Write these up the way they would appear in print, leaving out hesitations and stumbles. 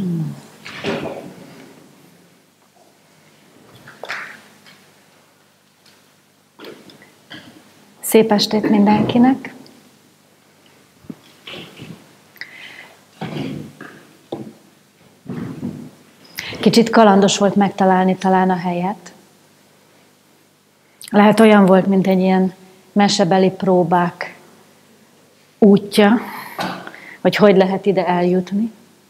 Szép estét mindenkinek! Kicsit kalandos volt megtalálni talán a helyet. Lehet olyan volt, mint egy ilyen mesebeli próbák útja, hogy lehet ide eljutni.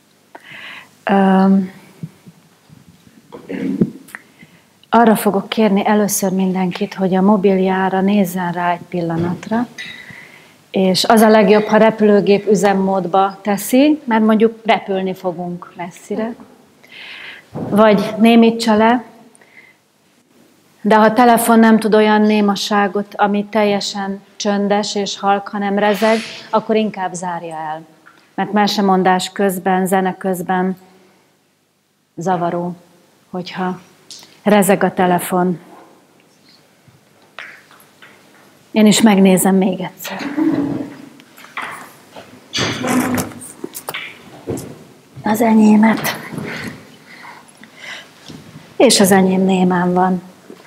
Arra fogok kérni először mindenkit, hogy a mobiljára nézzen rá egy pillanatra, és az a legjobb, ha repülőgép üzemmódba teszi, mert mondjuk repülni fogunk messzire, vagy némítsa le, de ha a telefon nem tud olyan némaságot, ami teljesen csöndes és halk, hanem rezeg, akkor inkább zárja el. Mert mesemondás közben, zene közben zavaró, hogyha rezeg a telefon. Én is megnézem még egyszer. Az enyémet. És az enyém némán van.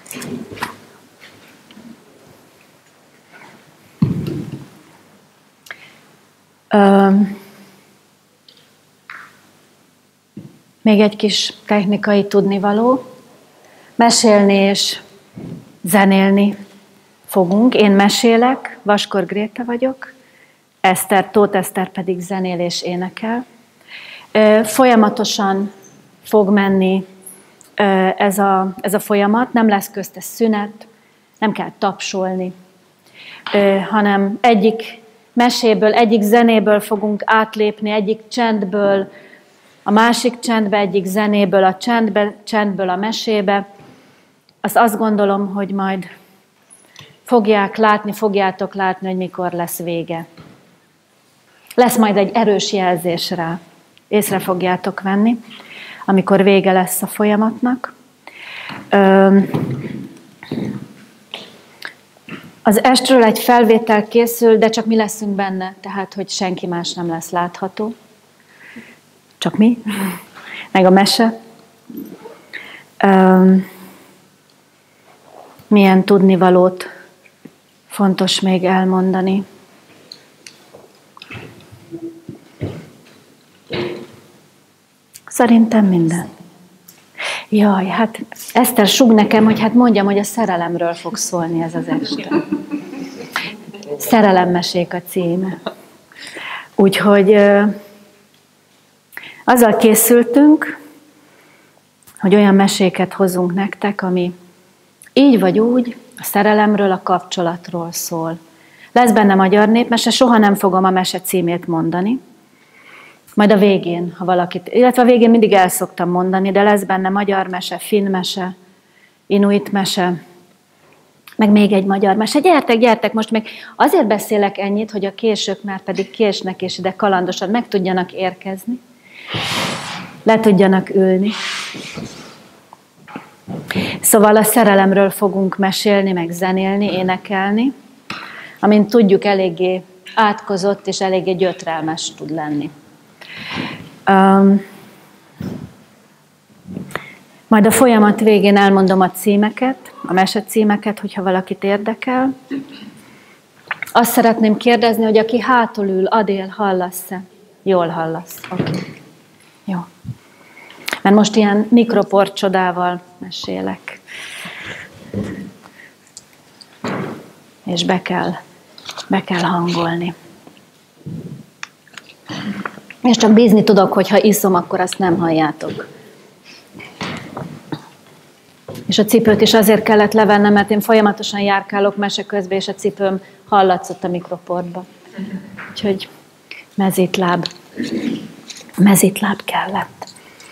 Még egy kis technikai tudnivaló. Mesélni és zenélni fogunk. Én mesélek, Vaskor Gréta vagyok, Tóth Eszter pedig zenél és énekel. Folyamatosan fog menni ez a folyamat, nem lesz köztes szünet, nem kell tapsolni, hanem egyik meséből, egyik zenéből fogunk átlépni, egyik csendből a másik csendbe, egyik zenéből a csendből a mesébe. Azt gondolom, hogy majd fogjátok látni, hogy mikor lesz vége. Lesz majd egy erős jelzés rá. Észre fogjátok venni, amikor vége lesz a folyamatnak. Az estről egy felvétel készül, de csak mi leszünk benne, tehát, hogy senki más nem lesz látható. Csak mi, meg a mese. Milyen tudnivalót fontos még elmondani. Szerintem minden. Jaj, hát Eszter sug nekem, hogy hát mondjam, hogy a szerelemről fog szólni ez az este. Szerelemmesék a címe. Úgyhogy azzal készültünk, hogy olyan meséket hozunk nektek, ami így vagy úgy a szerelemről, a kapcsolatról szól. Lesz benne magyar népmese, soha nem fogom a mese címét mondani. Majd a végén, ha valakit, illetve a végén mindig el szoktam mondani, de lesz benne magyar mese, finn mese, inuit mese, meg még egy magyar mese. Gyertek, most még azért beszélek ennyit, hogy a késők már pedig késnek, és ide kalandosan meg tudjanak érkezni, le tudjanak ülni. Szóval a szerelemről fogunk mesélni, meg zenélni, énekelni, amint tudjuk, eléggé átkozott és eléggé gyötrelmes tud lenni. Majd a folyamat végén elmondom a címeket, a mese címeket, hogyha valakit érdekel. Azt szeretném kérdezni, hogy aki hátul ül, Adél, hallasz-e? Jól hallasz. Oké. Jó. Mert most ilyen mikroport csodával mesélek. És be kell hangolni. És csak bízni tudok, hogy ha iszom, akkor azt nem halljátok. És a cipőt is azért kellett levennem, mert én folyamatosan járkálok mese közben, és a cipőm hallatszott a mikroportba. Úgyhogy mezítláb kellett.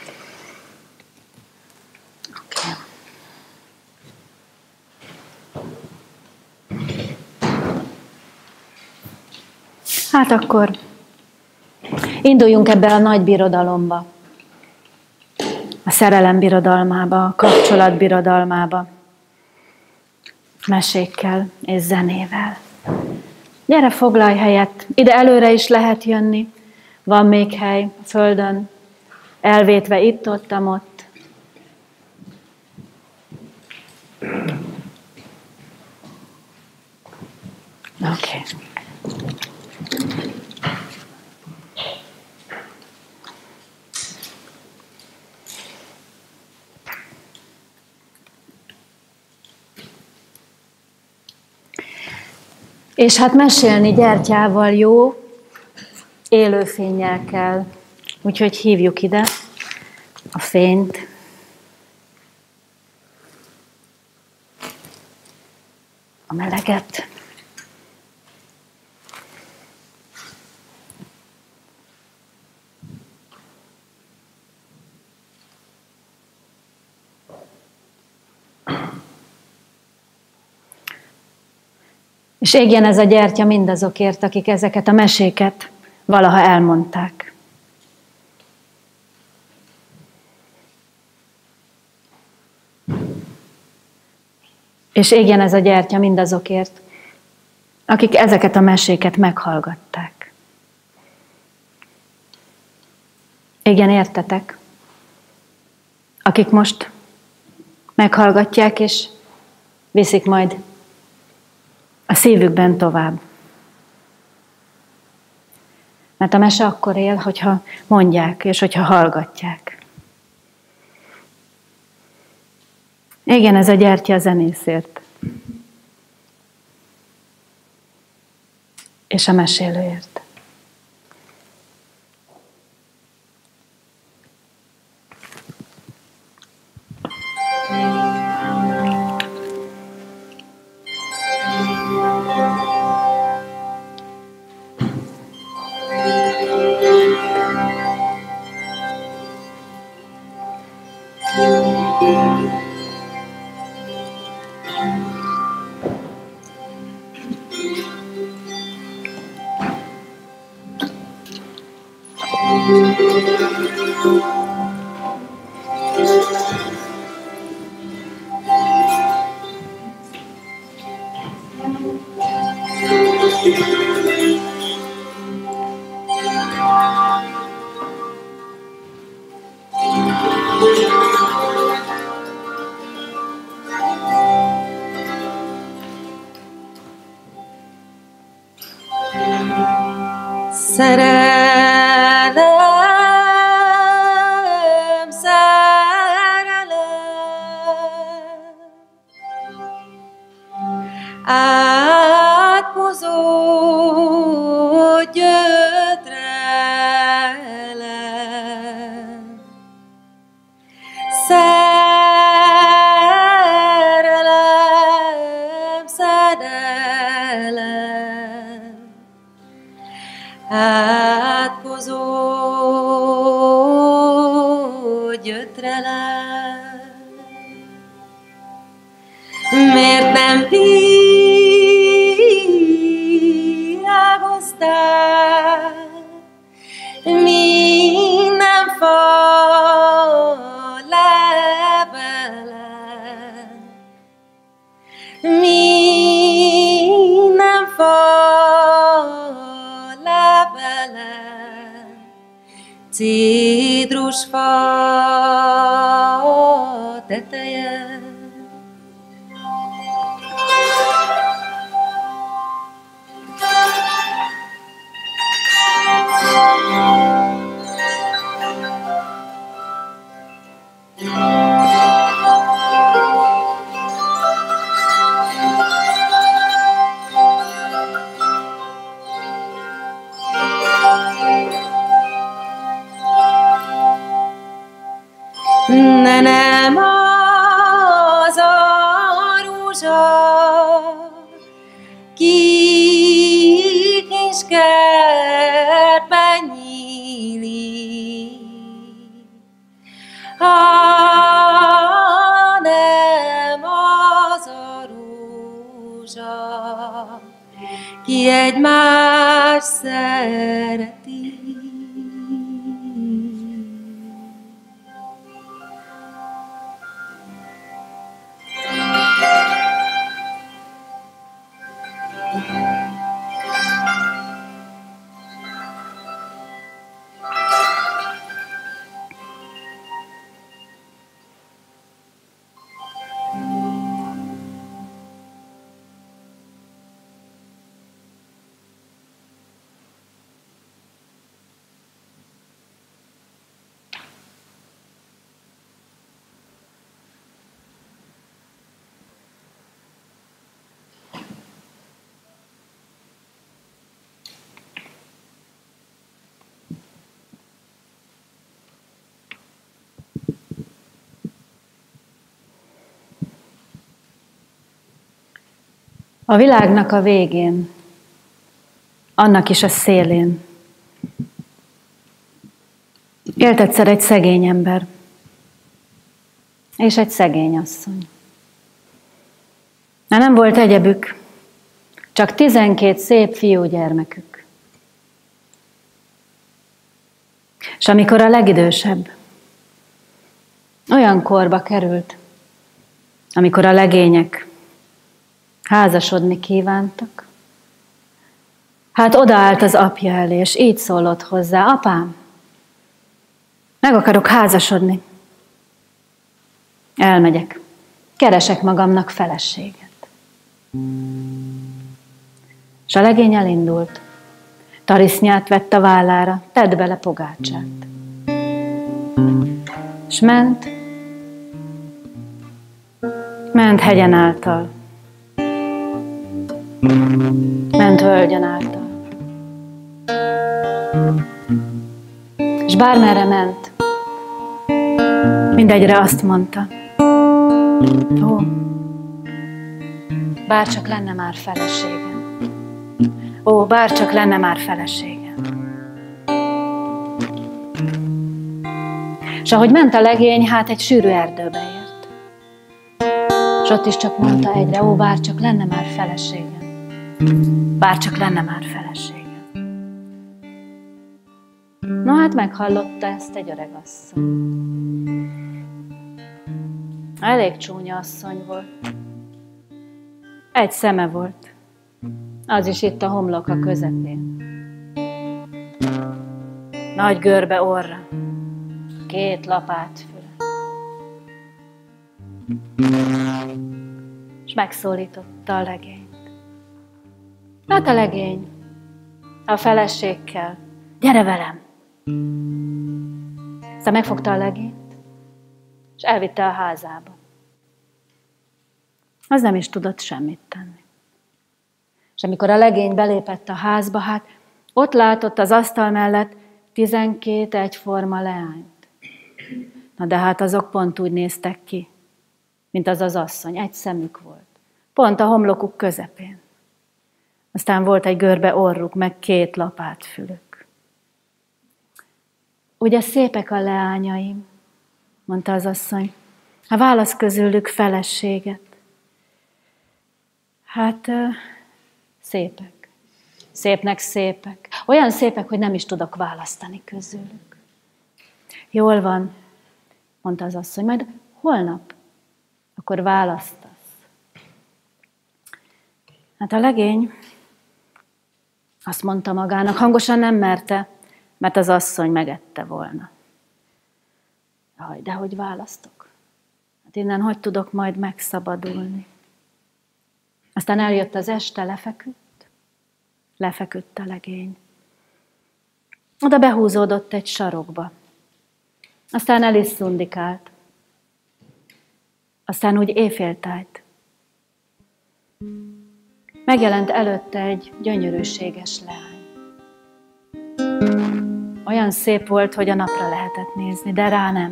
Okay. Hát akkor induljunk ebbe a nagy birodalomba. A szerelem birodalmába, a kapcsolat birodalmába. Mesékkel és zenével. Gyere, foglalj helyet. Ide előre is lehet jönni. Van még hely a földön. elvétve itt-ott. Oké. És hát mesélni gyertyával jó, élő fénnyel kell. Úgyhogy hívjuk ide a fényt. A meleget. És égjen ez a gyertya mindazokért, akik ezeket a meséket valaha elmondták. És égjen ez a gyertya mindazokért, akik ezeket a meséket meghallgatták. Égjen értetek, akik most meghallgatják, és viszik majd a szívükben tovább. Mert a mese akkor él, hogyha mondják, és hogyha hallgatják. Igen, ez a gyertya a zenészért. És a mesélőért. Szerelem, szerelem, átmozó gyötrelem, szerelem, szerelem, átkozó gyötrelem. Miért nem virágoztál minden fa levelen, minden fa levelen, cédrusfa tetejen. De nem az a rózsa, ki kis kertben nyílik, hanem az a rózsa, ki egymást szereti. A világnak a végén, annak is a szélén élt egyszer egy szegény ember és egy szegény asszony. Nem volt egyebük, csak 12 szép fiúgyermekük. És amikor a legidősebb olyan korba került, amikor a legények házasodni kívántak, hát odaállt az apja elé, és így szólott hozzá: apám, meg akarok házasodni. Elmegyek, keresek magamnak feleséget. És a legény elindult, tarisznyát vett a vállára, tett bele pogácsát. És ment hegyen által, ment völgyen által. És bármerre ment, mindegyre azt mondta: ó, bárcsak lenne már feleségem. Ó, bárcsak lenne már feleségem. És ahogy ment a legény, hát egy sűrű erdőbe ért. És ott is csak mondta egyre: ó, bárcsak lenne már feleségem. Bárcsak lenne már feleségem. No hát meghallotta ezt egy öreg asszony. Elég csúnya asszony volt. Egy szeme volt, az is itt a homloka közepén. Nagy görbe orra, 2 lapát füle. És megszólította a legényt. Hát a legény a feleségkel: gyere velem! Aztán megfogta a legényt, és elvitte a házába. Az nem is tudott semmit tenni. És amikor a legény belépett a házba, hát ott látott az asztal mellett 12 egyforma leányt. Na de hát azok pont úgy néztek ki, mint az az asszony, egy szemük volt. Pont a homlokuk közepén. Aztán volt egy görbe orruk, meg 2 lapátfülük. Ugye szépek a leányaim, mondta az asszony. Hát válasz közülük feleséget. Hát szépek. Szépnek szépek. Olyan szépek, hogy nem is tudok választani közülük. Jól van, mondta az asszony, majd holnap akkor választasz. Hát a legény azt mondta magának, hangosan nem merte, mert az asszony megette volna. Jaj, de hogy választok? Hát innen hogy tudok majd megszabadulni? Aztán eljött az este, lefeküdt a legény. Oda behúzódott egy sarokba. Aztán el is szundikált. Aztán úgy éjféltájt. Megjelent előtte egy gyönyörűséges leány. Olyan szép volt, hogy a napra lehetett nézni, de rá nem.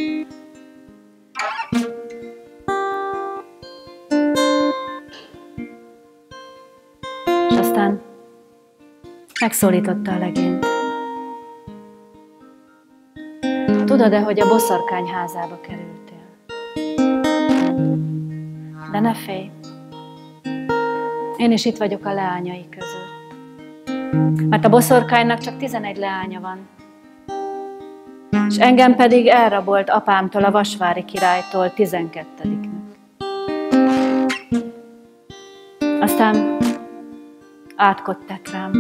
És aztán megszólította a legényt. Tudod-e, hogy a boszorkány házába kerültél? De ne félj, én is itt vagyok a leányai között. Mert a boszorkánynak csak 11 leánya van. És engem pedig elrabolt apámtól, a Vasvári királytól 12-nek. Aztán átkot tett rám.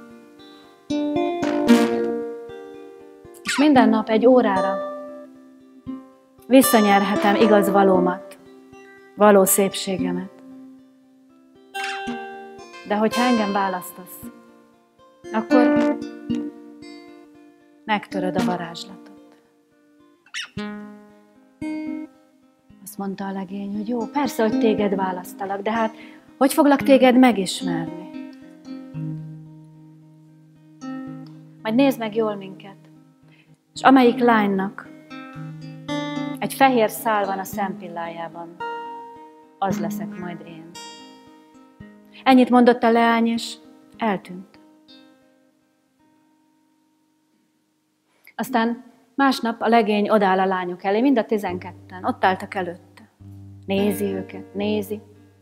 És minden nap egy órára visszanyerhetem igaz valómat, való szépségemet. De hogyha engem választasz, akkor megtöröd a varázslatot. Azt mondta a legény, hogy jó, persze, hogy téged választalak, de hát hogy foglak téged megismerni? Majd nézd meg jól minket, és amelyik lánynak egy fehér szál van a szempillájában, az leszek majd én. Ennyit mondott a leány, és eltűnt. Aztán másnap a legény odáll a lányok elé, mind a 12-en, ott álltak előtte. Nézi őket, nézi.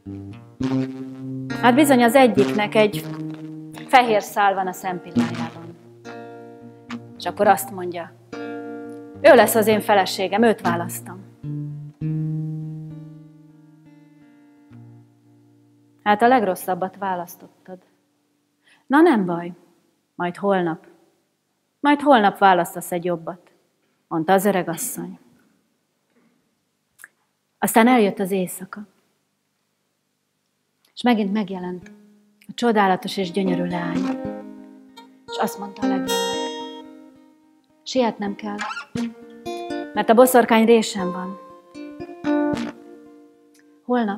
Hát bizony az egyiknek egy fehér szál van a szempillájában. És akkor azt mondja, ő lesz az én feleségem, őt választom. Hát a legrosszabbat választottad. Na nem baj, majd holnap választasz egy jobbat, mondta az öregasszony. Aztán eljött az éjszaka, és megint megjelent a csodálatos és gyönyörű leány. És azt mondta a legénynek, sietnem kell, mert a boszorkány résem van. Holnap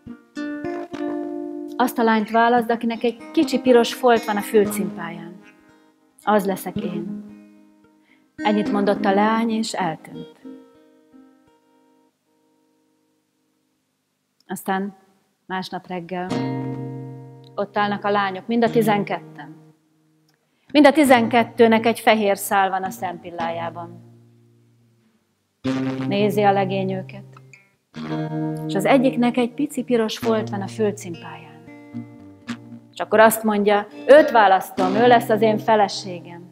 azt a lányt válaszd, akinek egy kicsi piros folt van a fülcimpáján. Az leszek én. Ennyit mondott a leány, és eltűnt. Aztán másnap reggel ott állnak a lányok, mind a 12-en. Mind a 12-nek egy fehér szál van a szempillájában. Nézi a legény őket. És az egyiknek egy pici piros folt van a fülcimpáján. És akkor azt mondja, őt választom, ő lesz az én feleségem.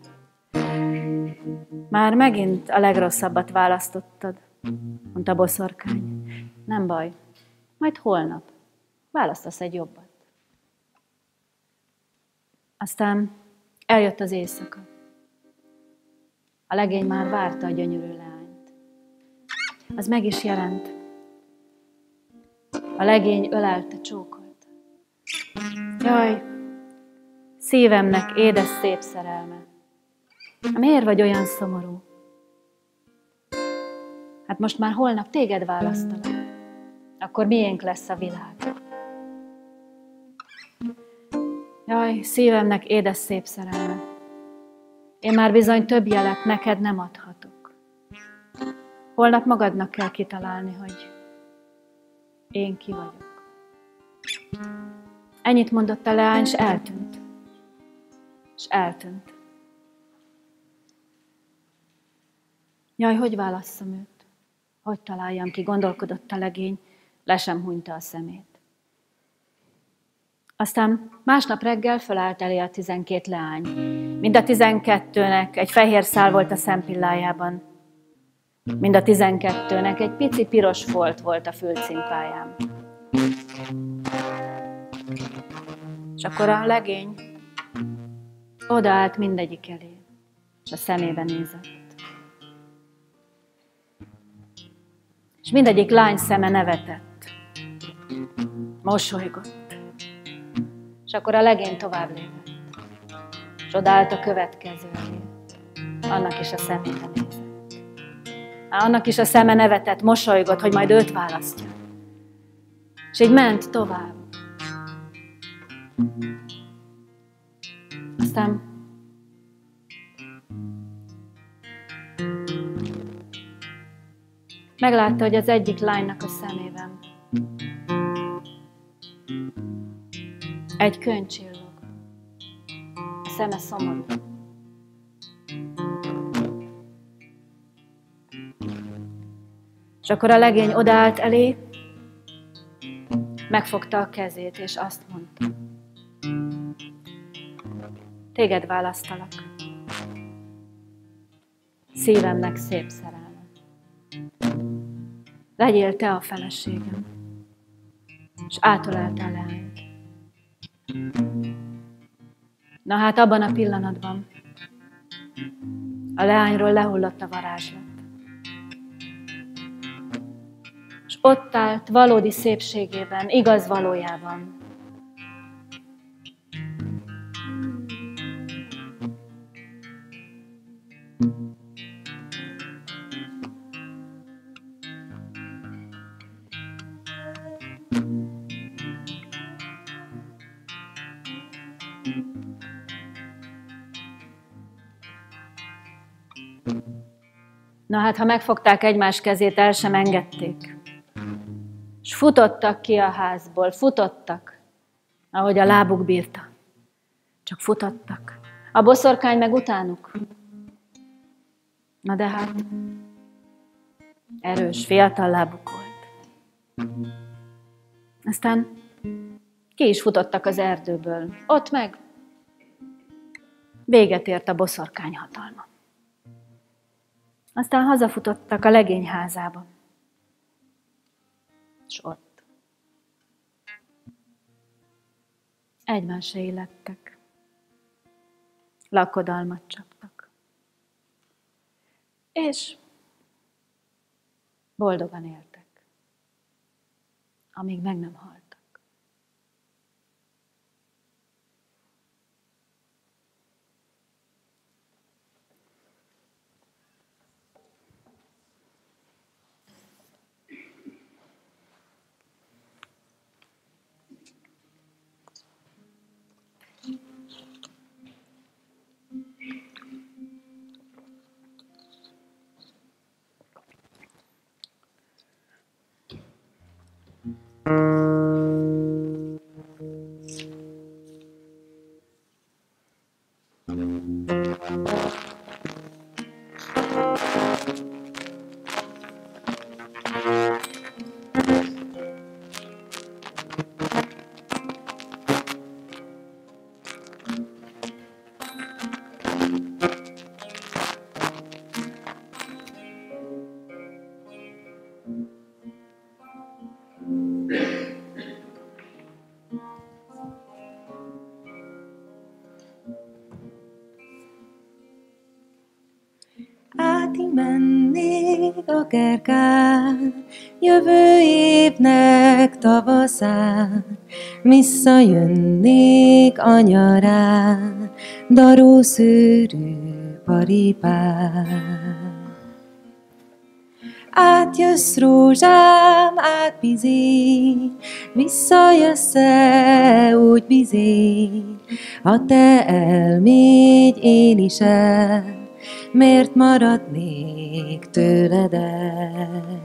Már megint a legrosszabbat választottad, mondta a boszorkány. Nem baj, majd holnap választasz egy jobbat. Aztán eljött az éjszaka. A legény már várta a gyönyörű leányt. Az meg is jelent. A legény ölelte, csókolta. Jaj, szívemnek édes szép szerelme. Miért vagy olyan szomorú? Hát most már holnap téged választalak. Akkor miénk lesz a világ? Jaj, szívemnek édes szép szerelme. Én már bizony több jelet neked nem adhatok. Holnap magadnak kell kitalálni, hogy én ki vagyok. Ennyit mondott a leány, és eltűnt. És eltűnt. Jaj, hogy válasszam őt? Hogy találjam ki, gondolkodott a legény, le sem hunyta a szemét. Aztán másnap reggel fölállt elé a 12 leány. Mind a 12-nek egy fehér szál volt a szempillájában. Mind a 12-nek egy pici piros folt volt a fülcimpáján. És akkor a legény odaállt mindegyik elé, és a szemébe nézett. És mindegyik lány szeme nevetett, mosolygott. És akkor a legény tovább lépett, és odaállt a következő elé. Annak is a szemébe nézett. Annak is a szeme nevetett, mosolygott, hogy majd őt választja. És így ment tovább. Aztán meglátta, hogy az egyik lánynak a szemében egy könny csillog. A szeme szomorú. És akkor a legény odaállt elé, megfogta a kezét, és azt mondta, téged választalak. Szívemnek szép szerelme. Legyél te a feleségem. És átölelte a leányt. Na hát abban a pillanatban a leányról lehullott a varázslat. És ott állt valódi szépségében, igaz valójában. Na hát, ha megfogták egymás kezét, el sem engedték. És futottak ki a házból, futottak ahogy a lábuk bírta. Csak futottak. A boszorkány meg utánuk. Na de hát, erős, fiatal lábuk volt. Aztán ki is futottak az erdőből. Ott meg véget ért a boszorkány hatalma. Aztán hazafutottak a legény házába. És ott egymásra illettek. Lakodalmat csaptak. És boldogan éltek, amíg meg nem haltak. Átimennék a kerkán, jövő évnek tavaszán, visszajönnék a nyarán, darószőrű paripán. Átjössz rózsám, átbizény, visszajössz-e úgy bizény, ha te elmégy, én is el, miért maradnék tőled el?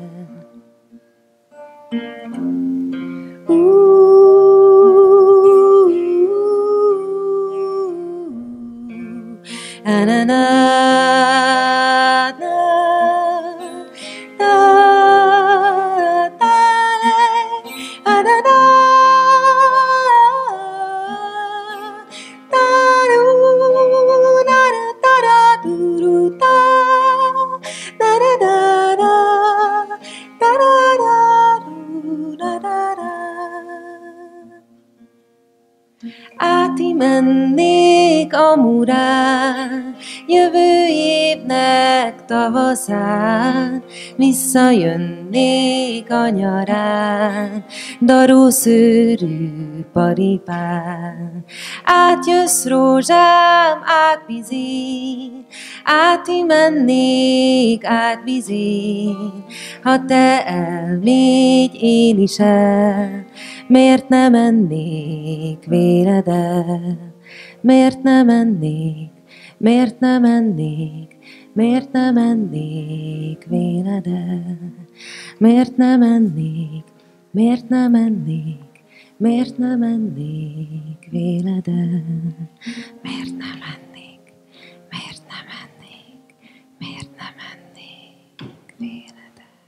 Átimennék a murán, jövő évnek tavaszán, visszajönnék a nyarán, darószőrű paripán. Átjössz rózsám, átbizény, átimennék, átbizény, ha te elmégy, én is el, miért nem mennék véled el? Miért nem mennék, miért nem mennék, miért nem mennék véled el? Miért nem mennék, miért nem mennék, miért nem mennék véled el? Miért nem mennék, miért nem mennék, miért nem mennék véled el?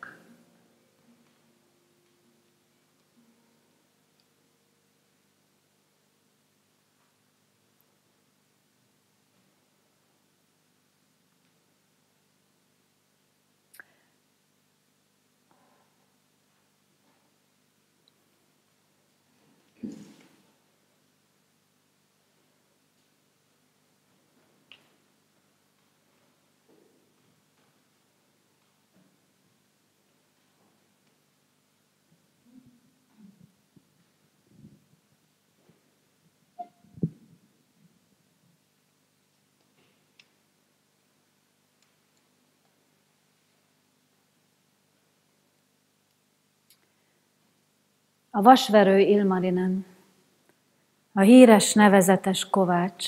A vasverő Ilmarinen, a híres nevezetes kovács,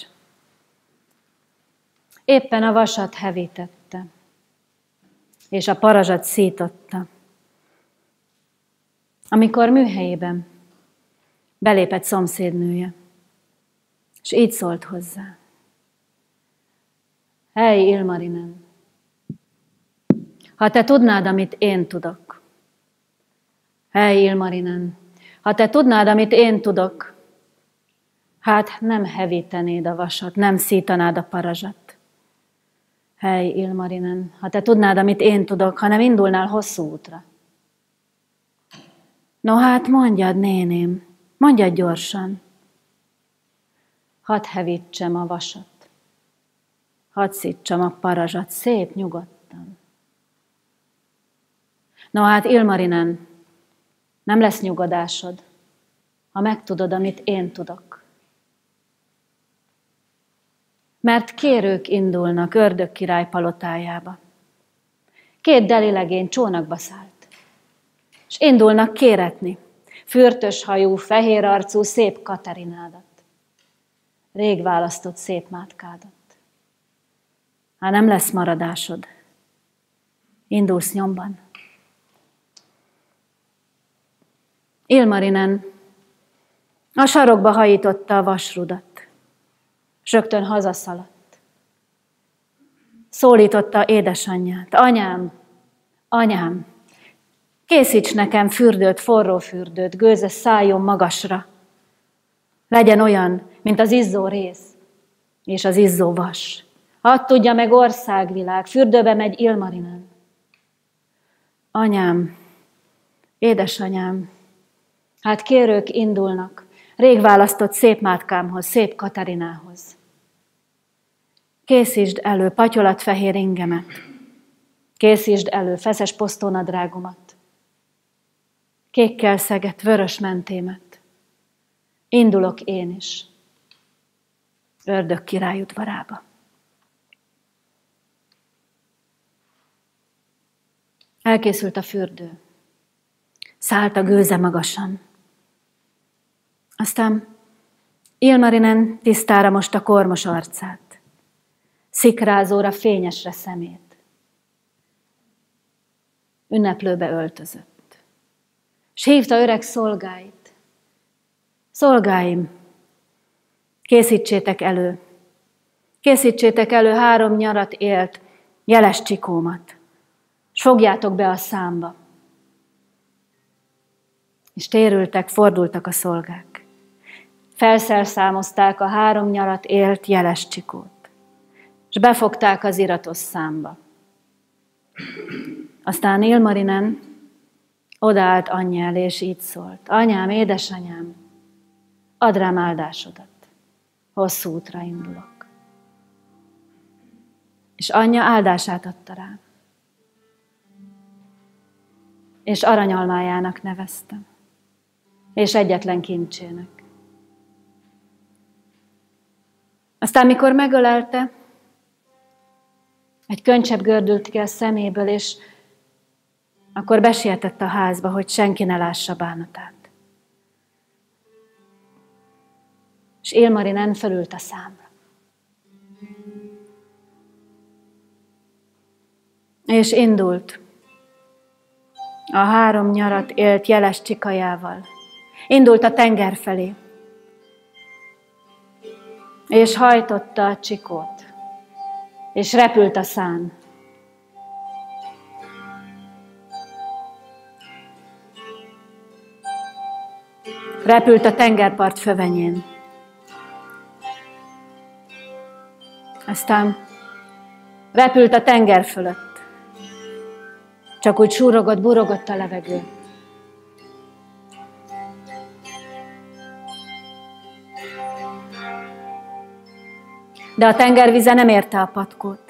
éppen a vasat hevítette, és a parazsat szította, amikor műhelyében belépett szomszédnője, és így szólt hozzá. Hely, Ilmarinen, ha te tudnád, amit én tudok. Hely, Ilmarinen, ha te tudnád, amit én tudok, hát nem hevítenéd a vasat, nem szítanád a parazsat. Hely, Ilmarinen, ha te tudnád, amit én tudok, hanem indulnál hosszú útra. No hát mondjad, néném, mondjad gyorsan. Hadd hevítsem a vasat, hadd szítsam a parazsat, szép nyugodtan. No hát, Ilmarinen, nem lesz nyugodásod, ha megtudod, amit én tudok. Mert kérők indulnak Ördög király palotájába. 2 delilegény csónakba szállt, és indulnak kéretni fürtös hajú, fehér arcú, szép Katarinádat, rég választott szép mátkádat. Hát nem lesz maradásod, indulsz nyomban. Ilmarinen a sarokba hajította a vasrudat, s rögtön hazaszaladt. Szólította édesanyját. Anyám, anyám, készíts nekem fürdőt, forró fürdőt, gőzös szálljon magasra. Legyen olyan, mint az izzó rész és az izzó vas. Hadd tudja meg országvilág, fürdőbe megy Ilmarinen. Anyám, édesanyám, hát kérők indulnak, rég választott szép mátkámhoz, szép Katarinához. Készítsd elő patyolatfehér ingemet, készítsd elő feszes posztónadrágomat, kékkel szegett vörös mentémet. Indulok én is, Ördög király udvarába. Elkészült a fürdő, szállt a gőze magasan. Aztán Ilmarinen tisztára mosta kormos arcát, szikrázóra, fényesre szemét. Ünneplőbe öltözött, és hívta öreg szolgáit. Szolgáim, készítsétek elő 3 nyarat élt jeles csikómat, és fogjátok be a számba. És térültek, fordultak a szolgák. Felszerszámozták a 3 nyarat élt jeles csikót, és befogták az iratos számba. Aztán Ilmarinen odaállt anyja elé, és így szólt. Anyám, édesanyám, add rám áldásodat, hosszú útra indulok. És anyja áldását adta rá, és aranyalmájának neveztem, és egyetlen kincsének. Aztán, mikor megölelte, egy könycsepp gördült ki a szeméből, és akkor besietett a házba, hogy senki ne lássa bánatát. És Ilmarinen fölült a számra. És indult a 3 nyarat élt jeles csikajával. Indult a tenger felé, és hajtotta a csikót, és repült a szán. Repült a tengerpart fövenyén. Aztán repült a tenger fölött. Csak úgy súrogott, burogott a levegő. De a tengervize nem érte a patkót.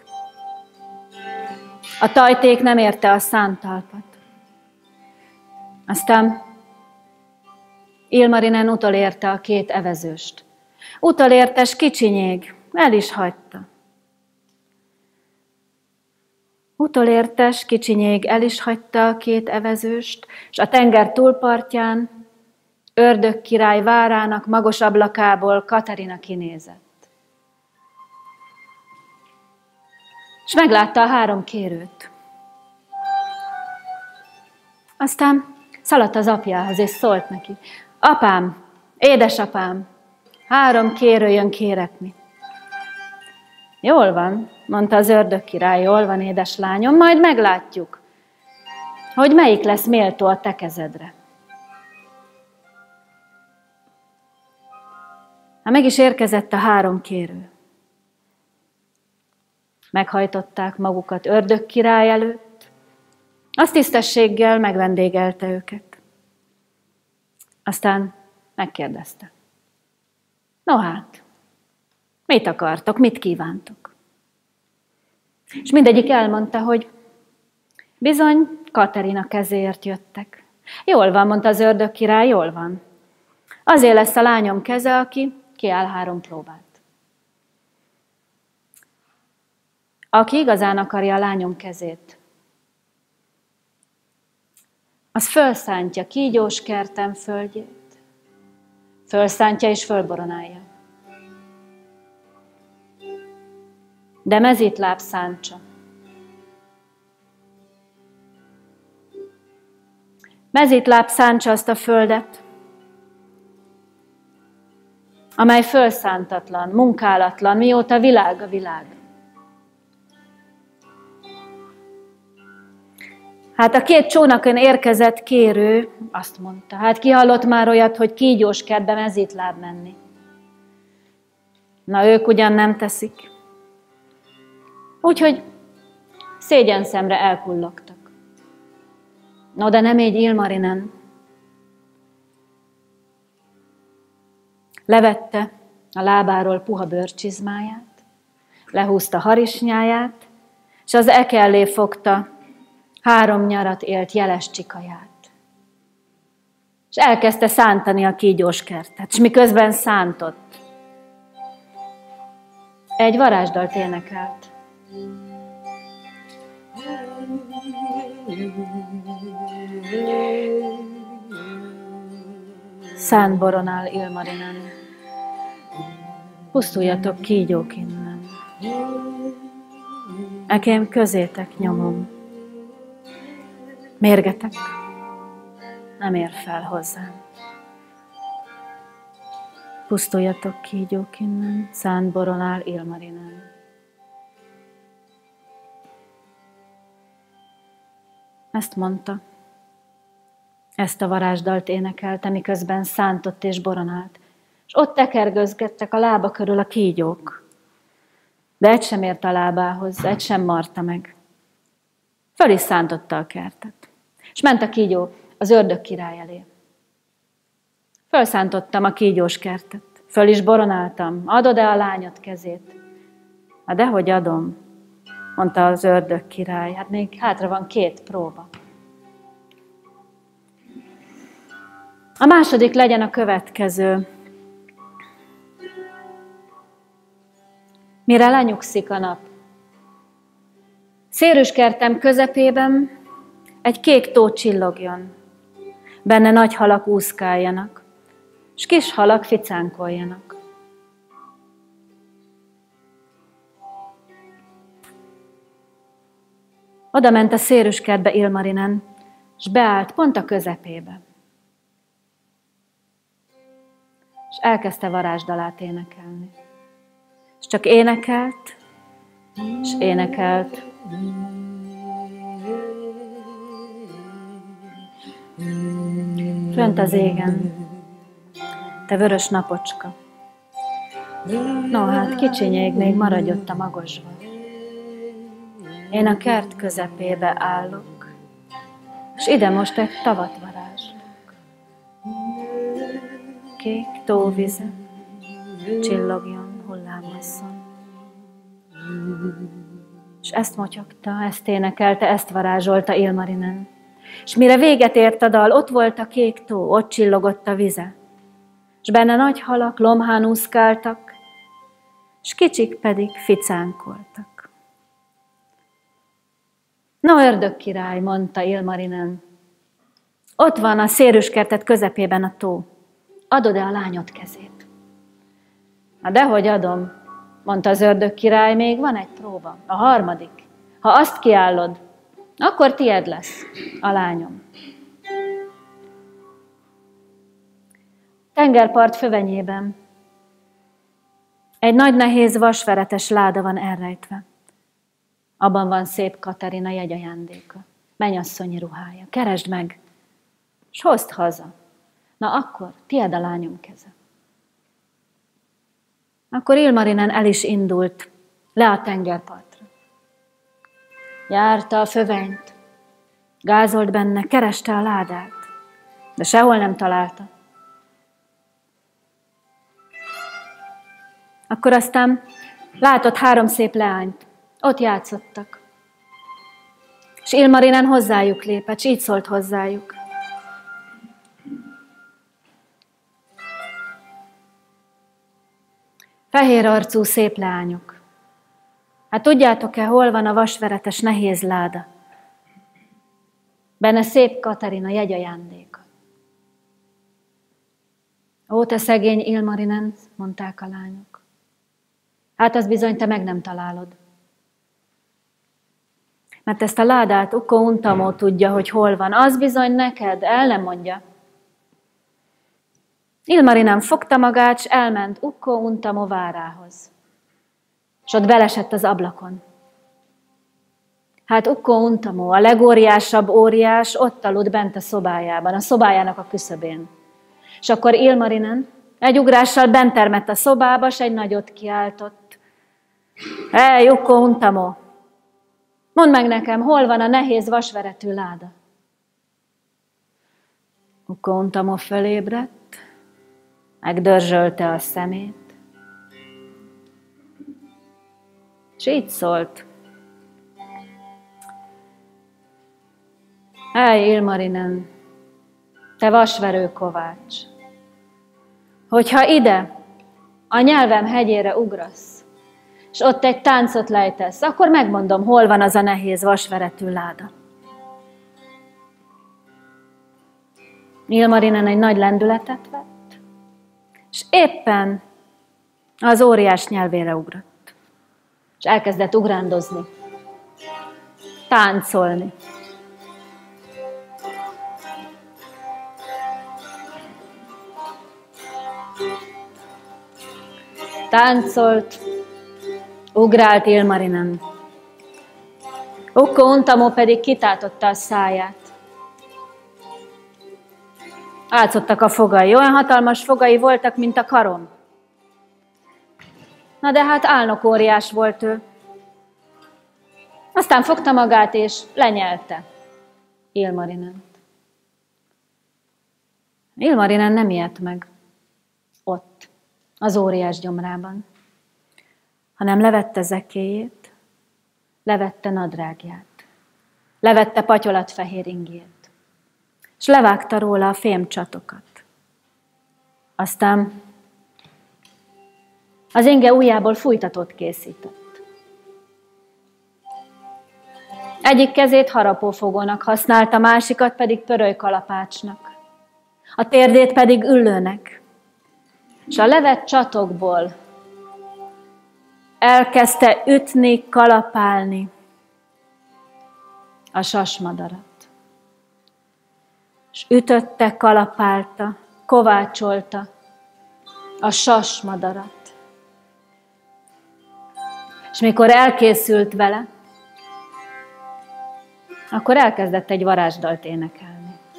A tajték nem érte a szántalpat. Aztán Ilmarinen utolérte a 2 evezőst. Utolérte, s kicsinyég, el is hagyta. Utolérte, s kicsinyég, el is hagyta a 2 evezőst, és a tenger túlpartján Ördög király várának magos ablakából Katarina kinézett. És meglátta a 3 kérőt. Aztán szaladt az apjához, és szólt neki. Apám, Édesapám, 3 kérő jön kéretni. Jól van, mondta az ördögkirály, jól van, édeslányom, majd meglátjuk, hogy melyik lesz méltó a te kezedre. Meg is érkezett a 3 kérő. Meghajtották magukat ördögkirály előtt, az tisztességgel megvendégelte őket. Aztán megkérdezte. No hát, mit akartok, mit kívántok? És mindegyik elmondta, hogy bizony Katerina kezéért jöttek. Jól van, mondta az ördögkirály, jól van. Azért lesz a lányom keze, aki kiáll 3 próbát. Aki igazán akarja a lányom kezét, az fölszántja kígyós kertem földjét, fölszántja és fölboronálja. De mezítláb szántsa. Mezítláb szántsa azt a földet, amely fölszántatlan, munkálatlan, mióta világ a világ. Hát a 2 csónakon érkezett kérő azt mondta, hát ki hallott már olyat, hogy kígyós kertbe mezítláb menni. Na ők ugyan nem teszik. Úgyhogy szégyenszemre elkullogtak. No, de nem így Ilmarinen. Levette a lábáról puha bőrcsizmáját, lehúzta harisnyáját, és az eke elé fogta 3 nyarat élt jeles csikaját. És elkezdte szántani a kígyós kertet, és miközben szántott, egy varázsdalt énekelt. Szánt boronál Ilmarinen, pusztuljatok kígyók innen, ekém közétek nyomom, mérgetek nem ér fel hozzám. Pusztuljatok kígyók innen, szánt boronál Ilmarinen. Ezt mondta, ezt a varázsdalt énekelte, miközben szántott és boronált, és ott tekergözgettek a lába körül a kígyók. De egy sem ért a lábához, egy sem marta meg. Föl is szántotta a kertet, és ment a kígyó az ördögkirály elé. Fölszántottam a kígyós kertet, föl is boronáltam, adod-e a lányod kezét? Hát dehogy adom, mondta az ördögkirály, hát még hátra van 2 próba. A második legyen a következő. Mire lenyugszik a nap, szérűskertem közepében egy kék tó csillogjon, benne nagy halak úszkáljanak, s kis halak ficánkoljanak. Oda ment a szérűskertbe Ilmarinen, s beállt pont a közepébe. És elkezdte varázsdalát énekelni. És csak énekelt, és énekelt. Fönt az égen, te vörös napocska. No hát, kicsinyég még maradj ott a magasba. Én a kert közepébe állok, és ide most egy tavat varázslok. Kék tóvize, csillogjon, hullámozzon. És ezt motyogta, ezt énekelte, ezt varázsolta Ilmarinen. És mire véget ért a dal, ott volt a kék tó, ott csillogott a vize. És benne nagy halak lomhán úszkáltak, és kicsik pedig ficánkoltak. No, ördögkirály, mondta Ilmarinen, ott van a szérűskertet közepében a tó. Adod-e a lányod kezét? Na dehogy adom, mondta az ördögkirály, még van egy próba, a 3. Ha azt kiállod, akkor tied lesz a lányom. tengerpart fövenyében egy nagy nehéz vasveretes láda van elrejtve. Abban van szép Katerina jegyajándéka, mennyasszonyi ruhája. Keresd meg, s hozd haza. Na akkor, tied a lányom keze. Akkor Ilmarinen el is indult le a tengerpartra. Járta a fövenyt, gázolt benne, kereste a ládát, de sehol nem találta. Akkor aztán látott 3 szép leányt, ott játszottak. És Ilmarinen hozzájuk lépett, és így szólt hozzájuk. Fehér arcú szép leányok, hát tudjátok-e, hol van a vasveretes nehéz láda? Benne szép Katerina jegyajándéka. Ó, te szegény Ilmarinen, mondták a lányok. Hát azt bizony te meg nem találod. Mert ezt a ládát Ukko Untamo tudja, hogy hol van. Az bizony neked, el nem mondja. Ilmarinen fogta magát, s elment Ukko Untamo várához. És ott belesett az ablakon. Hát Ukko Untamo, a legóriásabb óriás, ott aludt bent a szobájában, a szobájának a küszöbén. És akkor Ilmarinen egy ugrással bent termett a szobába, s egy nagyot kiáltott. Hely, Ukko Untamo! Mondd meg nekem, hol van a nehéz vasveretű láda? Ukko Untamo fölébredt, megdörzsölte a szemét, és így szólt. Hely, Ilmarinen, te vasverő kovács, hogyha ide, a nyelvem hegyére ugrasz, és ott egy táncot lejtesz, akkor megmondom, hol van az a nehéz vasveretű láda. Ilmarinen egy nagy lendületet vett, és éppen az óriás nyelvére ugrott. És elkezdett ugrándozni, táncolni. Táncolt, ugrált Ilmarinen. Ukko Untamo pedig kitátotta a száját. Átszottak a fogai, olyan hatalmas fogai voltak, mint a karom. Na de hát álnokóriás volt ő. Aztán fogta magát és lenyelte Ilmarinent. Ilmarinen nem ijedt meg ott, az óriás gyomrában, hanem levette zekéjét, levette nadrágját, levette patyolatfehér ingét, és levágta róla a fémcsatokat. Aztán az inge ujjából fújtatót készített. Egyik kezét harapófogónak használta, másikat pedig pörölykalapácsnak, a térdét pedig üllőnek, és a levett csatokból elkezdte ütni, kalapálni a sasmadarat. És ütötte, kalapálta, kovácsolta a sasmadarat. És mikor elkészült vele, akkor elkezdett egy varázsdalt énekelni.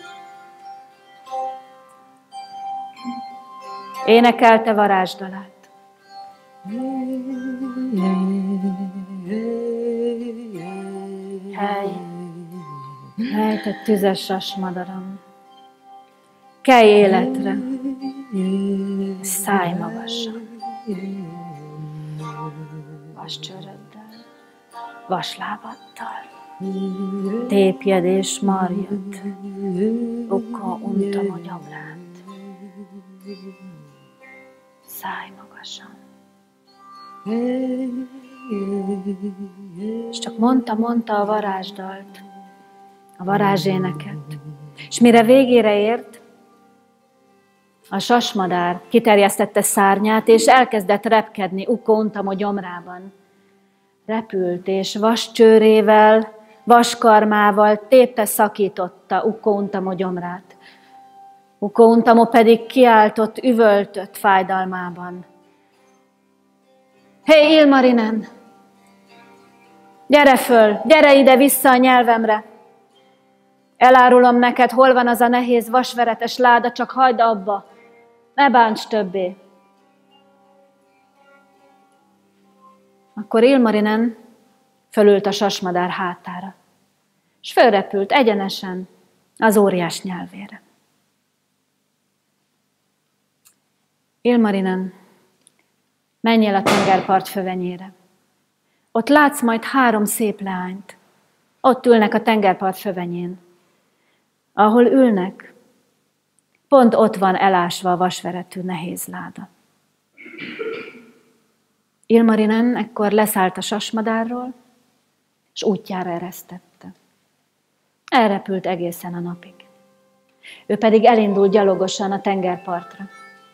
Énekelte varázsdalát. Hely, te tüzes sasmadaram, kelj életre, szállj magasan, vascsőröddel, vaslábaddal, tépjed és marjad Ukko Untamo gyomrát. Szállj magasan. És csak mondta a varázsdalt, a varázséneket. És mire végére ért, a sasmadár kiterjesztette szárnyát, és elkezdett repkedni Ukko Untamo gyomrában. Repült, és vascsőrével, vaskarmával tépte, szakította Ukko Untamo gyomrát. Ukóuntamo pedig kiáltott, üvöltött fájdalmában. Hé, Ilmarinen! Gyere föl, gyere ide vissza a nyelvemre! Elárulom neked, hol van az a nehéz vasveretes láda, csak hagyd abba, ne bánts többé. Akkor Ilmarinen fölült a sasmadár hátára, és fölrepült egyenesen az óriás nyelvére. Ilmarinen, menjél a tengerpart fövenyére. Ott látsz majd 3 szép leányt. Ott ülnek a tengerpart fövenyén. Ahol ülnek, pont ott van elásva a vasveretű nehéz láda. Ilmarinen ekkor leszállt a sasmadárról, és útjára eresztette. Elrepült egészen a napig. Ő pedig elindult gyalogosan a tengerpartra.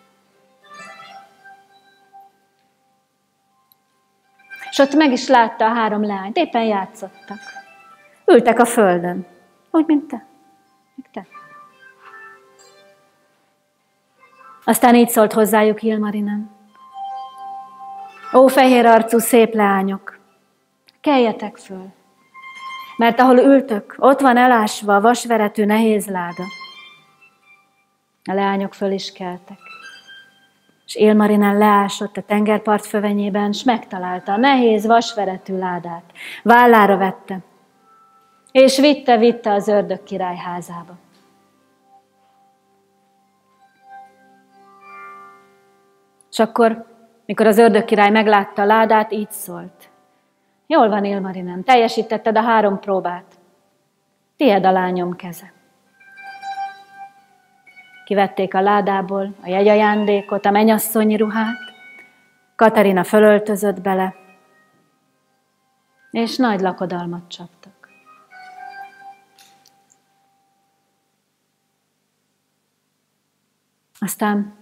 És ott meg is látta a 3 leányt, éppen játszottak. Ültek a földön, úgy, mint te. Meg te. Aztán így szólt hozzájuk Ilmarinen. Ó, fehér arcú szép leányok, keljetek föl, mert ahol ültök, ott van elásva a vasveretű nehéz láda. A leányok föl is keltek. És Ilmarinen leásott a tengerpart fövenyében, és megtalálta a nehéz vasveretű ládát. Vállára vette, és vitte az ördög király házába. És akkor, mikor az ördög király meglátta a ládát, így szólt. Jól van, Ilmarinen, teljesítetted a 3 próbát. Tied a lányom keze. Kivették a ládából a jegyajándékot, a mennyasszonyi ruhát, Katarina fölöltözött bele, és nagy lakodalmat csaptak. Aztán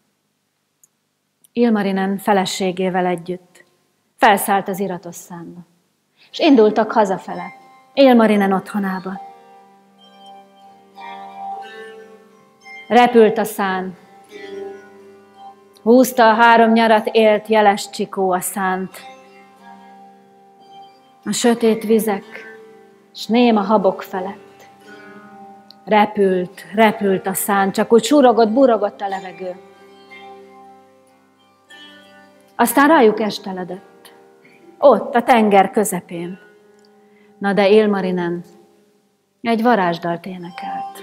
Ilmarinen feleségével együtt felszállt az Iratosszánba, és indultak hazafele, Ilmarinen otthonába. Repült a szán, húzta a 3 nyarat élt jeles csikó a szánt. A sötét vizek, s néma habok felett. Repült a szán, csak úgy surogott, burogott a levegő. Aztán rájuk esteledett, ott a tenger közepén. Na de Ilmarinen egy varázsdalt énekelt.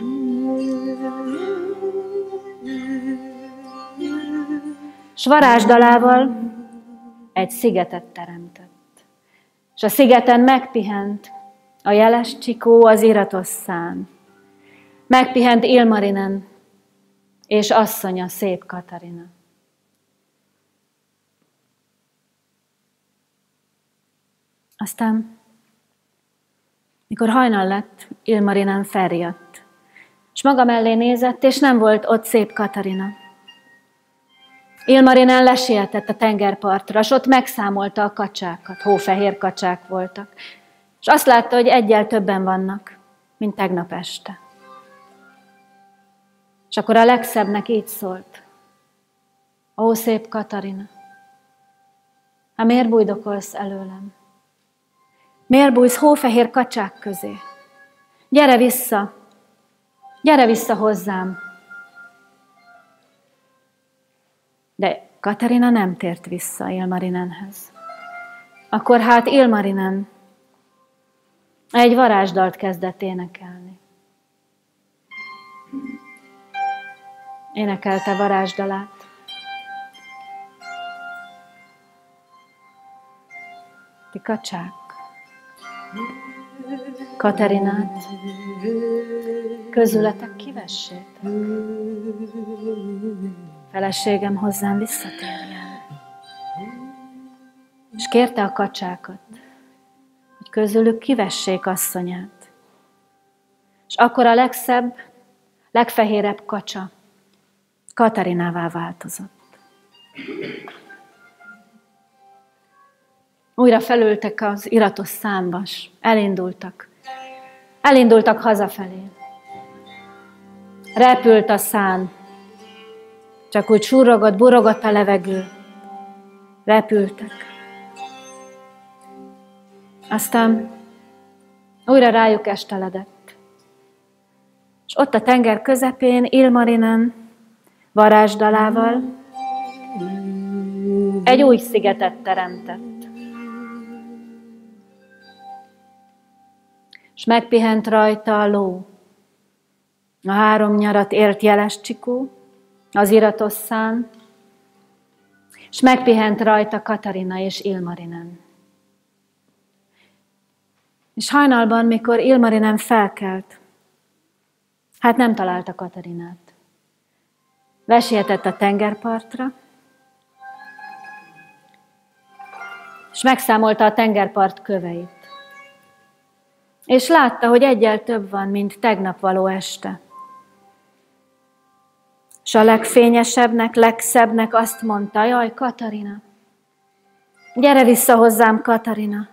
S varázsdalával egy szigetet teremtett. És a szigeten megpihent a jeles csikó az Iratosszán. Megpihent Ilmarinen és asszonya, szép Katarina. Aztán, mikor hajnal lett, Ilmarinen felriadt, és maga mellé nézett, és nem volt ott szép Katarina. Ilmarinen lesietett a tengerpartra, és ott megszámolta a kacsákat, hófehér kacsák voltak, és azt látta, hogy egyel többen vannak, mint tegnap este. És akkor a legszebbnek így szólt. Ó, szép Katarina, hát miért bújdokolsz előlem? Miért bújsz hófehér kacsák közé? Gyere vissza hozzám. De Katarina nem tért vissza Ilmarinenhez. Akkor hát Ilmarinen egy varázsdalt kezdett énekelni. Énekelte varázsdalát. Ti kacsák, Katarinát közületek kivessétek. Feleségem hozzám visszatérjen. És kérte a kacsákat, hogy közülük kivessék asszonyát. És akkor a legszebb, legfehérebb kacsa Katarinává változott. Újra felültek az iratos számba, s elindultak hazafelé. Repült a szán, csak úgy surrogott, burogott a levegő. Repültek. Aztán újra rájuk esteledett. És ott a tenger közepén Ilmarinen varázsdalával egy új szigetet teremtett. És megpihent rajta a ló. A 3 nyarat élt jeles csikó, az iratos szán, és megpihent rajta Katarina és Ilmarinen. És hajnalban, mikor Ilmarinen felkelt, hát nem találta Katarinát. Lesietett a tengerpartra, és megszámolta a tengerpart köveit. És látta, hogy egyel több van, mint tegnap való este. És a legfényesebbnek, legszebbnek azt mondta, jaj, Katarina, gyere vissza hozzám, Katarina.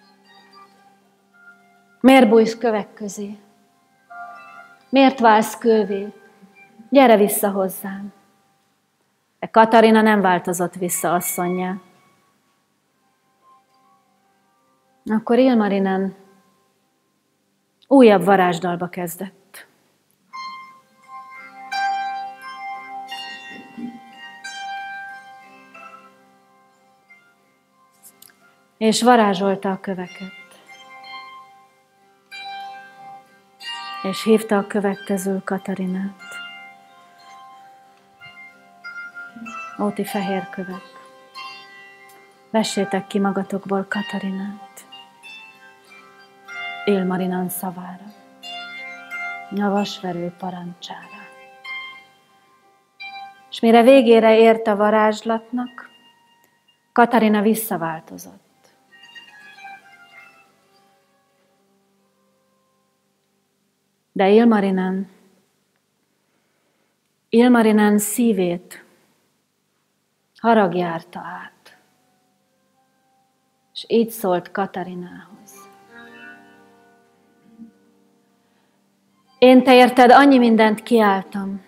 Miért bújsz kövek közé? Miért válsz kővé? Gyere vissza hozzám. De Katarina nem változott vissza asszonnyá. Akkor Ilmarinen újabb varázsdalba kezdett. És varázsolta a köveket. És hívta a kövek közül Katarinát. Ó, ti fehér kövek, vessétek ki magatokból Katarinát Ilmarinen szavára, a vasverő parancsára. És mire végére ért a varázslatnak, Katarina visszaváltozott. De Ilmarinen szívét harag járta át, és így szólt Katarinához. Én te érted, annyi mindent kiálltam.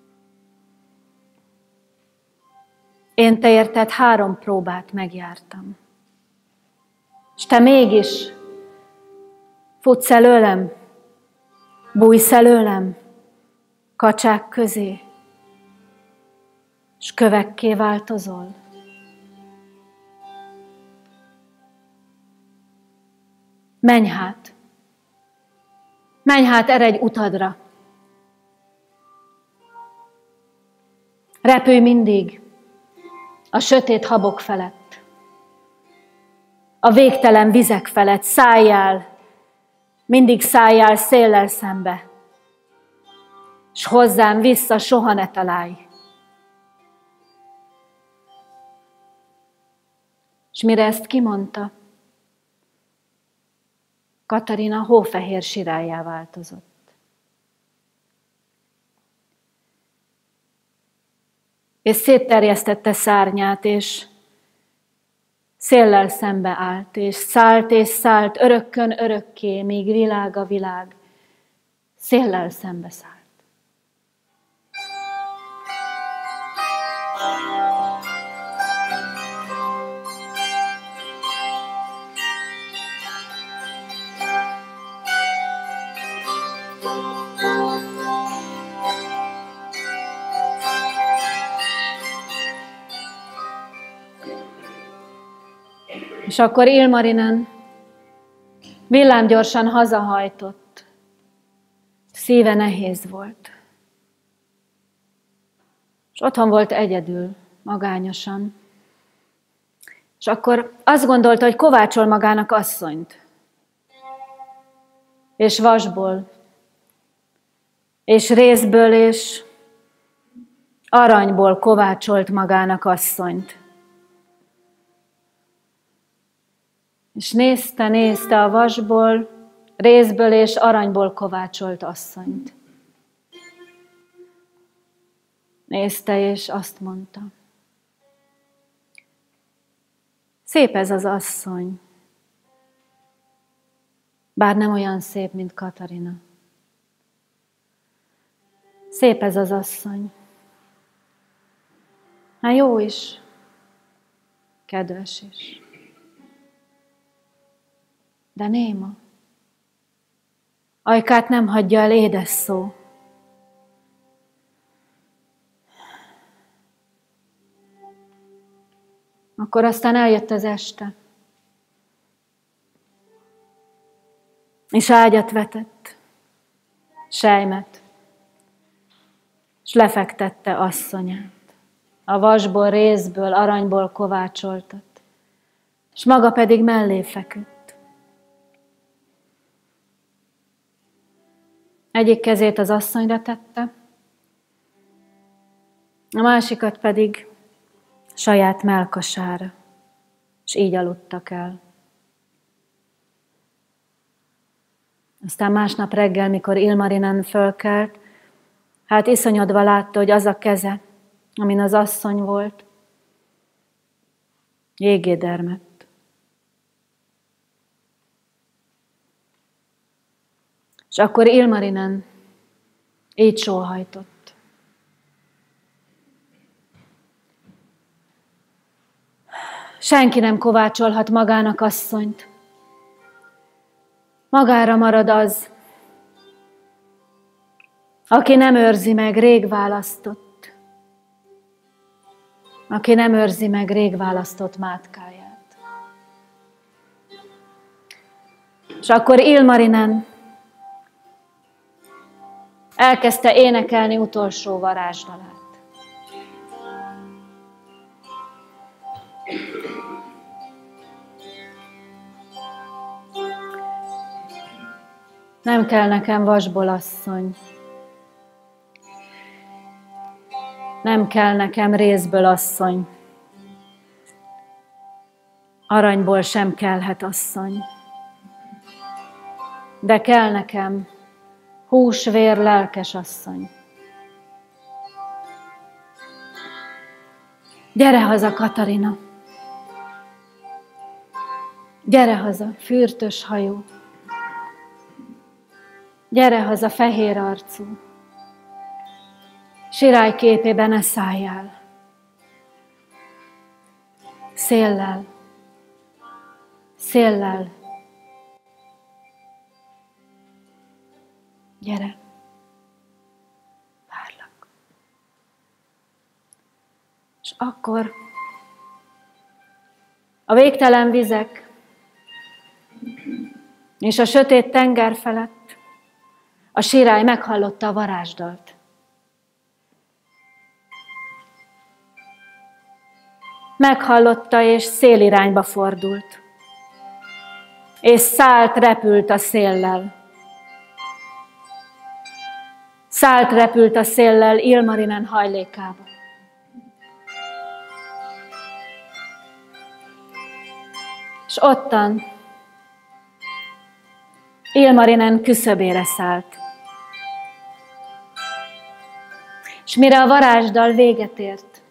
Én te érted, 3 próbát megjártam. És te mégis futsz előlem, bújsz előlem, kacsák közé, és kövekké változol. Menj hát, eredj utadra. Repülj mindig a sötét habok felett, a végtelen vizek felett, mindig szálljál széllel szembe, s hozzám vissza soha ne találj. És mire ezt kimondta, Katarina hófehér sirályá változott. És szétterjesztette szárnyát, és széllel szembe állt, és szállt, örökkön örökké, míg világ a világ, széllel szembe szállt. És akkor Ilmarinen villámgyorsan hazahajtott. Szíve nehéz volt. És otthon volt egyedül, magányosan. És akkor azt gondolta, hogy kovácsol magának asszonyt. És vasból, és rézből, és aranyból kovácsolt magának asszonyt. És nézte a vasból, rézből és aranyból kovácsolt asszonyt. Nézte, és azt mondta. Szép ez az asszony, bár nem olyan szép, mint Katarina. Szép ez az asszony. Hát jó is, kedves is. De néma. Ajkát nem hagyja el édes szó. Akkor aztán eljött az este. És ágyat vetett, selymet, és lefektette asszonyát. A vasból, rézből, aranyból kovácsoltat, és maga pedig mellé feküdt. Egyik kezét az asszonyra tette, a másikat pedig saját mellkasára, és így aludtak el. Aztán másnap reggel, mikor Ilmarinen fölkelt, hát iszonyodva látta, hogy az a keze, amin az asszony volt, jégé dermedt. És akkor Ilmarinen így sóhajtott. Senki nem kovácsolhat magának asszonyt. Magára marad az, aki nem őrzi meg rég választott, aki nem őrzi meg rég választott mátkáját. És akkor Ilmarinen elkezdte énekelni utolsó varázsdalát. Nem kell nekem vasból asszony, nem kell nekem rézből asszony, aranyból sem kellhet asszony, de kell nekem hús-vér lelkes asszony. Gyere haza, Katarina! Gyere haza, fürtös hajú! Gyere haza, fehér arcú! Sirály képébe ne szálljál! Széllel, széllel! Gyere! Várlak! És akkor a végtelen vizek és a sötét tenger felett a sirály meghallotta a varázsdalt. Meghallotta, és szélirányba fordult. És szállt, repült a széllel. Szállt, repült a széllel Ilmarinen hajlékába. És ottan Ilmarinen küszöbére szállt. És mire a varázsdal véget ért,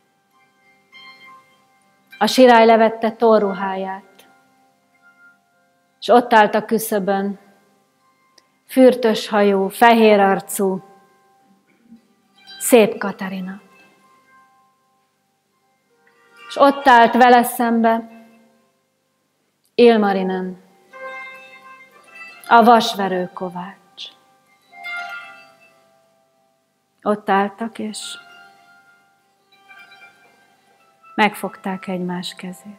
a sirály levette tollruháját, és ott állt a küszöbön, fürtös hajú, fehér arcú, szép Katarina. És ott állt vele szembe Ilmarinen, a vasverő kovács. Ott álltak, és megfogták egymás kezét.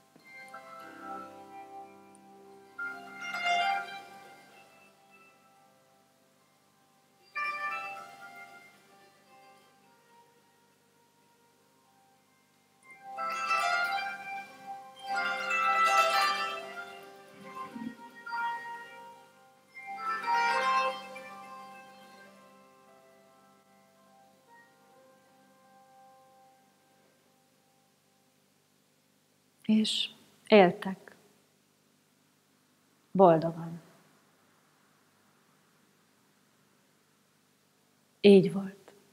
És éltek. Boldogan. Így volt.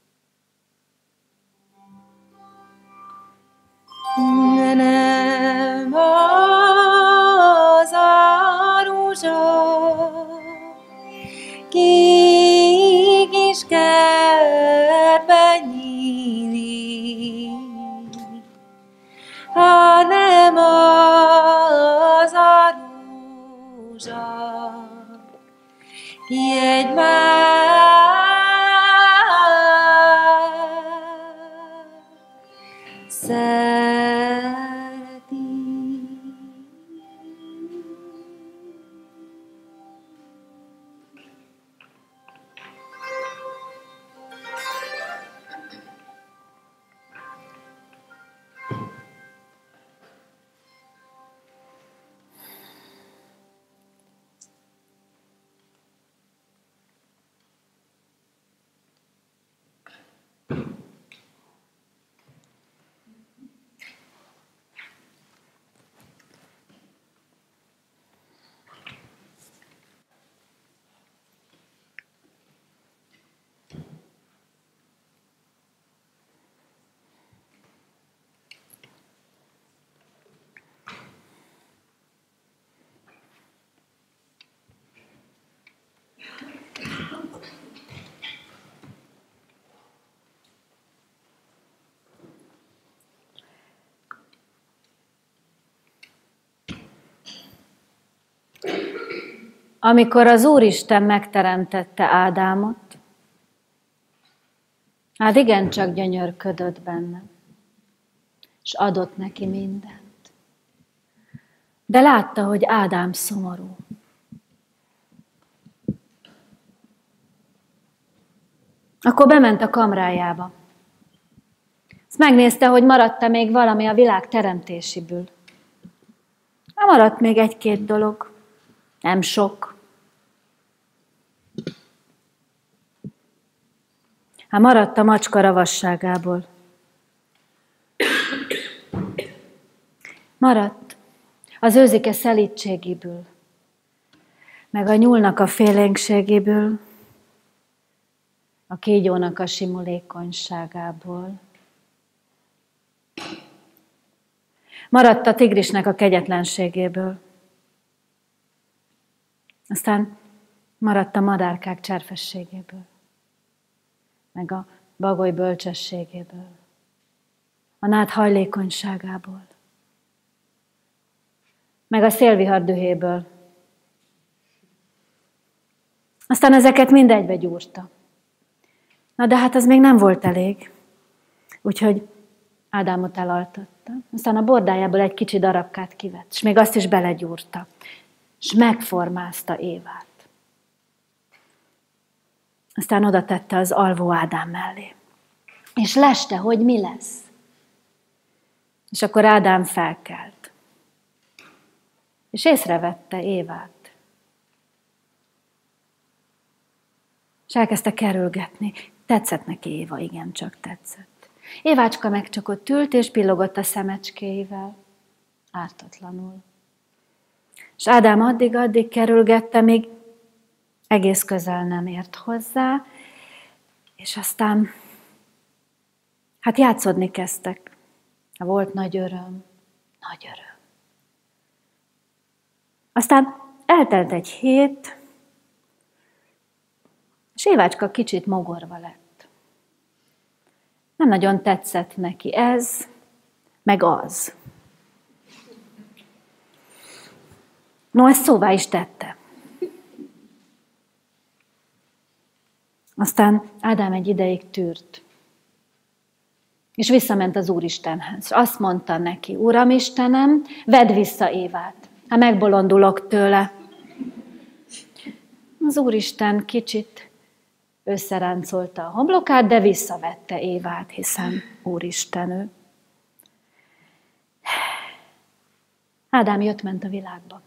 Nem az a rózsa, kék és kell egy már szereti. Amikor az Úristen megteremtette Ádámot, hát igencsak gyönyörködött benne, és adott neki mindent. De látta, hogy Ádám szomorú. Akkor bement a kamrájába. Azt megnézte, hogy maradt-e még valami a világ teremtéséből. Maradt még egy-két dolog, nem sok. Hát maradt a macska ravasságából. Maradt az őzike szelídségéből, meg a nyúlnak a félénkségéből, a kígyónak a simulékonyságából. Maradt a tigrisnek a kegyetlenségéből. Aztán maradt a madárkák cserfességéből, meg a bagoly bölcsességéből, a nád hajlékonyságából, meg a szélvihar dühéből. Aztán ezeket mindegybe gyúrta. Na de hát az még nem volt elég, úgyhogy Ádámot elaltatta. Aztán a bordájából egy kicsi darabkát kivett, és még azt is belegyúrta, és megformázta Évát. Aztán oda tette az alvó Ádám mellé. És leste, hogy mi lesz. És akkor Ádám felkelt. És észrevette Évát. És elkezdte kerülgetni. Tetszett neki Éva, igencsak tetszett. Évácska meg csak ott ült, és pillogott a szemecskéivel. Ártatlanul. És Ádám addig kerülgette, még egész közel nem ért hozzá, és aztán hát játszodni kezdtek. Volt nagy öröm, nagy öröm. Aztán eltelt egy hét, és Évácska kicsit mogorva lett. Nem nagyon tetszett neki ez, meg az. No, ezt szóvá is tette. Aztán Ádám egy ideig tűrt, és visszament az Úristenhez. Azt mondta neki, Uram Istenem, vedd vissza Évát, hát megbolondulok tőle. Az Úristen kicsit összeráncolta a homlokát, de visszavette Évát, hiszen Úristen ő. Ádám jött-ment a világba.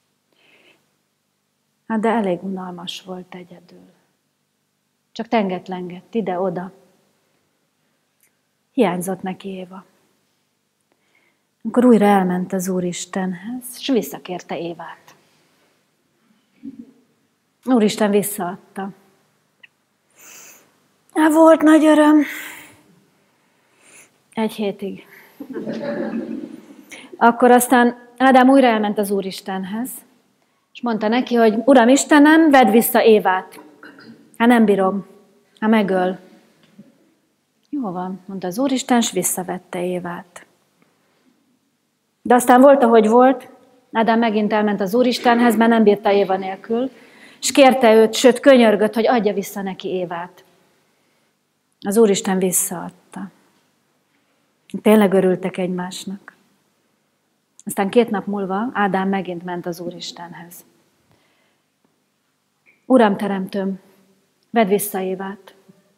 Hát de elég unalmas volt egyedül. Csak tengetlengett ide-oda. Hiányzott neki Éva. Akkor újra elment az Úristenhez, és visszakérte Évát. Úristen visszaadta. Volt nagy öröm. Egy hétig. Akkor aztán Ádám újra elment az Úristenhez, és mondta neki, hogy Uram Istenem, vedd vissza Évát. Hát nem bírom, hát megöl. Jó van, mondta az Úristen, és visszavette Évát. De aztán volt, ahogy volt, Ádám megint elment az Úristenhez, mert nem bírta Éva nélkül, és kérte őt, sőt könyörgött, hogy adja vissza neki Évát. Az Úristen visszaadta. Tényleg örültek egymásnak. Aztán 2 nap múlva Ádám megint ment az Úristenhez. Uram, teremtőm, vedd vissza Évát.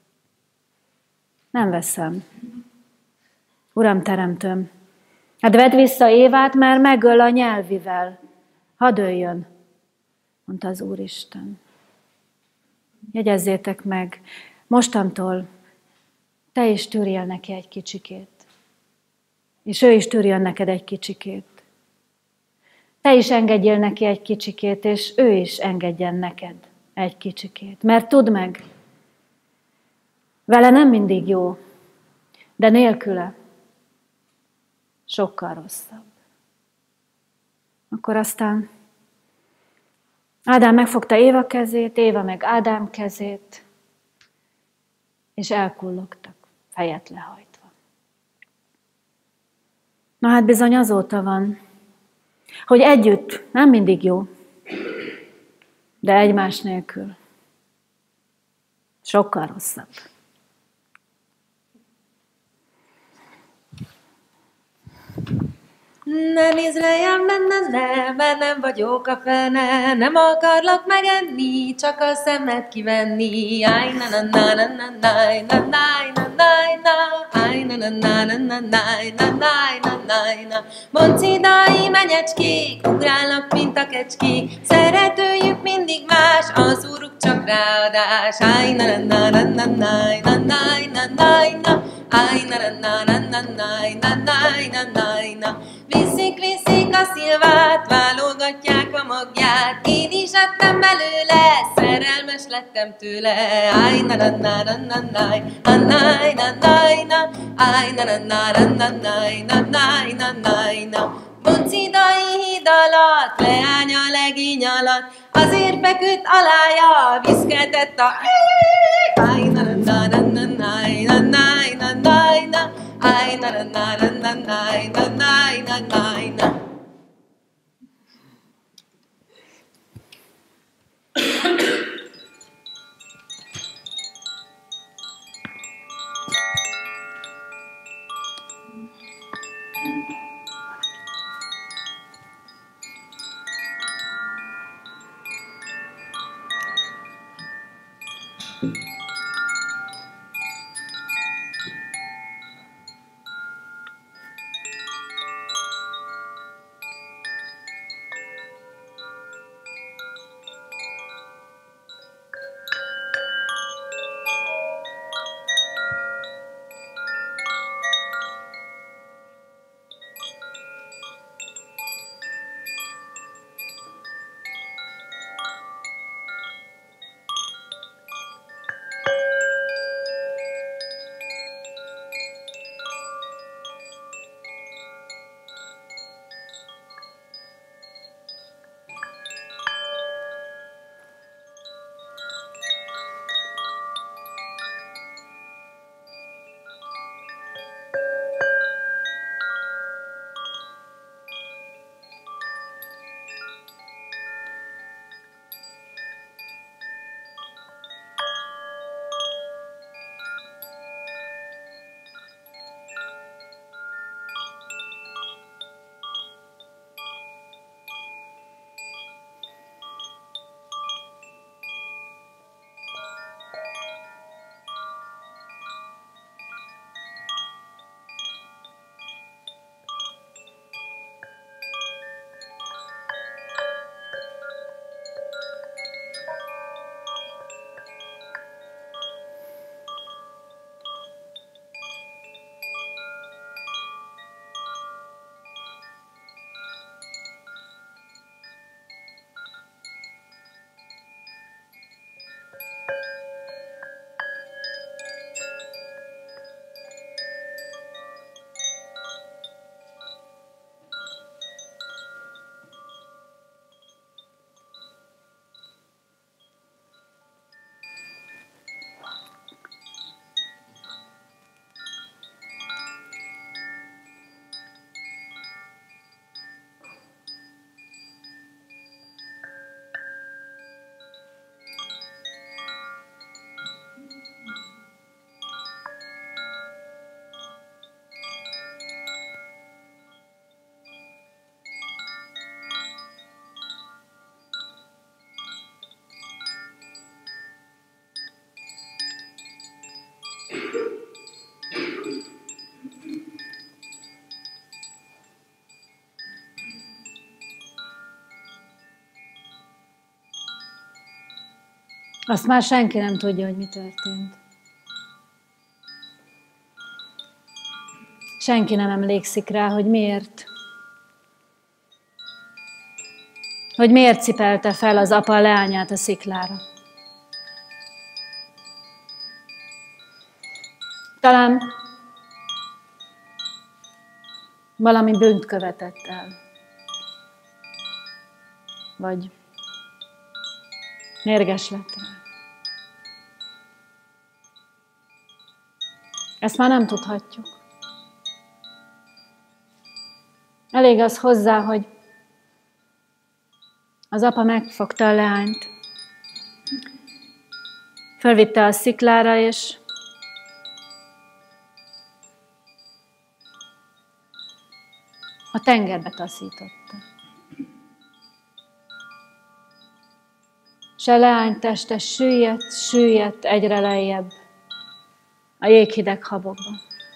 Nem veszem. Uram, teremtőm, hát vedd vissza Évát, mert megöl a nyelvivel. Hadd öljön, mondta az Úristen. Jegyezzétek meg, mostantól te is tűrjél neki egy kicsikét. És ő is tűrjön neked egy kicsikét. Te is engedjél neki egy kicsikét, és ő is engedjen neked egy kicsikét. Mert tudd meg, vele nem mindig jó, de nélküle sokkal rosszabb. Akkor aztán Ádám megfogta Éva kezét, Éva meg Ádám kezét, és elkullogtak, fejet lehajtva. Na hát bizony azóta van, hogy együtt nem mindig jó, de egymás nélkül sokkal rosszabb. Ne nézz rám, mert nem vagyok a fene, nem akarlak megenni, csak a szemed kivenni. Áj, na na na na na na na na na na, áj, na na na na na na na na na. Boncidai menyecskék, ugrálnak, mint a kecskék, szeretőjük mindig más, az úruk csak ráadás. Áj, na na na na na na na na na, áj, na na na na na na na na. Viszik a szilvát, válogatják a magját, én is ettem belőle, szerelmes lettem tőle. Áj, na na na na na na na na na na, áj, na na na na na na na na na. Boncidai híd alatt, leánya legény alatt, azért feküdt alája, viszketett a áj, na na na na na na na na na, áj, na na na na na na na na na. Azt már senki nem tudja, hogy mi történt. Senki nem emlékszik rá, hogy miért. Hogy miért cipelte fel az apa a leányát a sziklára. Talán valami bűnt követett el. Vagy mérges lett rá. Ezt már nem tudhatjuk. Elég az hozzá, hogy az apa megfogta a leányt, fölvitte a sziklára, és a tengerbe taszította. És a leány teste süllyedt egyre lejjebb a jéghideg habokba.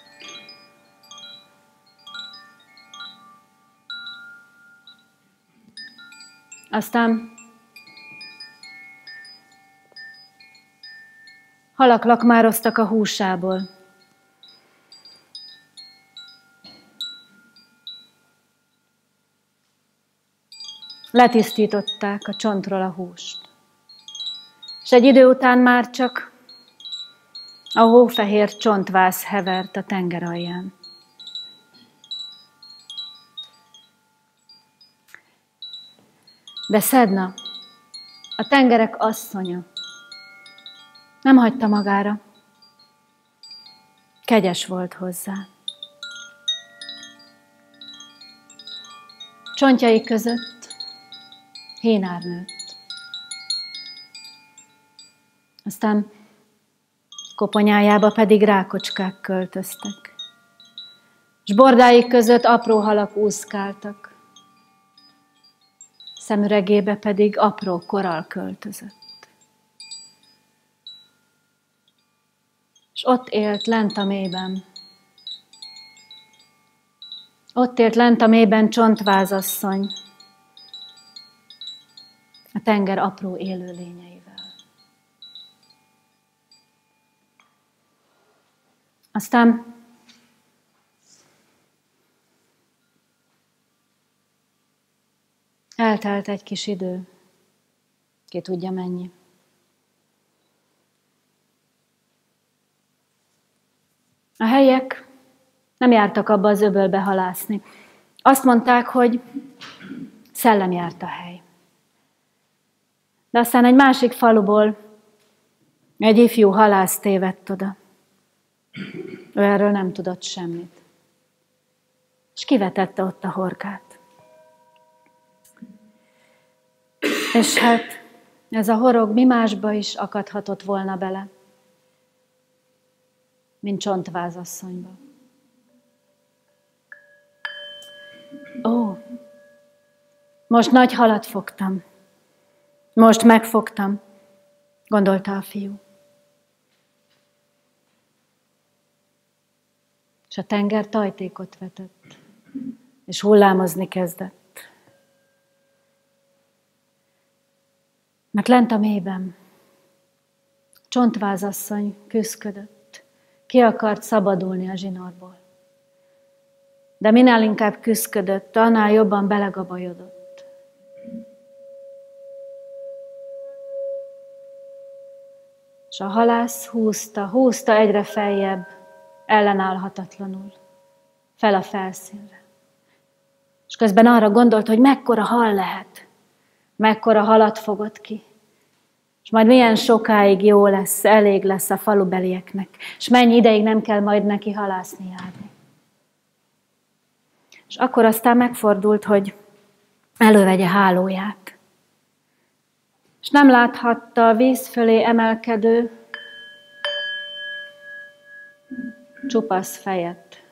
Aztán halak lakmároztak a húsából. Letisztították a csontról a húst. És egy idő után már csak a hófehér csontváz hevert a tenger alján. De Szedna, a tengerek asszonya, nem hagyta magára. Kegyes volt hozzá. Csontjai között hénár nőtt. Aztán koponyájába pedig rákocskák költöztek. S bordái között apró halak úszkáltak. Szemüregébe pedig apró korall költözött. És ott élt lent a mélyben. Ott élt lent a mélyben csontvázasszony, a tenger apró élőlényeivel. Aztán eltelt egy kis idő, ki tudja mennyi. A helyiek nem jártak abba az öbölbe halászni. Azt mondták, hogy szellem járt a hely. De aztán egy másik faluból egy ifjú halász tévedt oda. Ő erről nem tudott semmit. És kivetette ott a horgát. És hát ez a horog mi másba is akadhatott volna bele, mint csontvázasszonyba. Ó, most nagy halat fogtam. Most megfogtam, gondolta a fiú. És a tenger tajtékot vetett, és hullámozni kezdett. Mert lent a mélyben csontvázasszony küszködött, ki akart szabadulni a zsinórból. De minél inkább küszködött, annál jobban belegabajodott. És a halász húzta egyre feljebb, ellenállhatatlanul, fel a felszínre. És közben arra gondolt, hogy mekkora hal lehet, mekkora halat fogott ki, és majd milyen sokáig jó lesz, elég lesz a falubelieknek, és mennyi ideig nem kell majd neki halászni járni. És akkor aztán megfordult, hogy elővegye hálóját. És nem láthatta a víz fölé emelkedő csupasz fejet.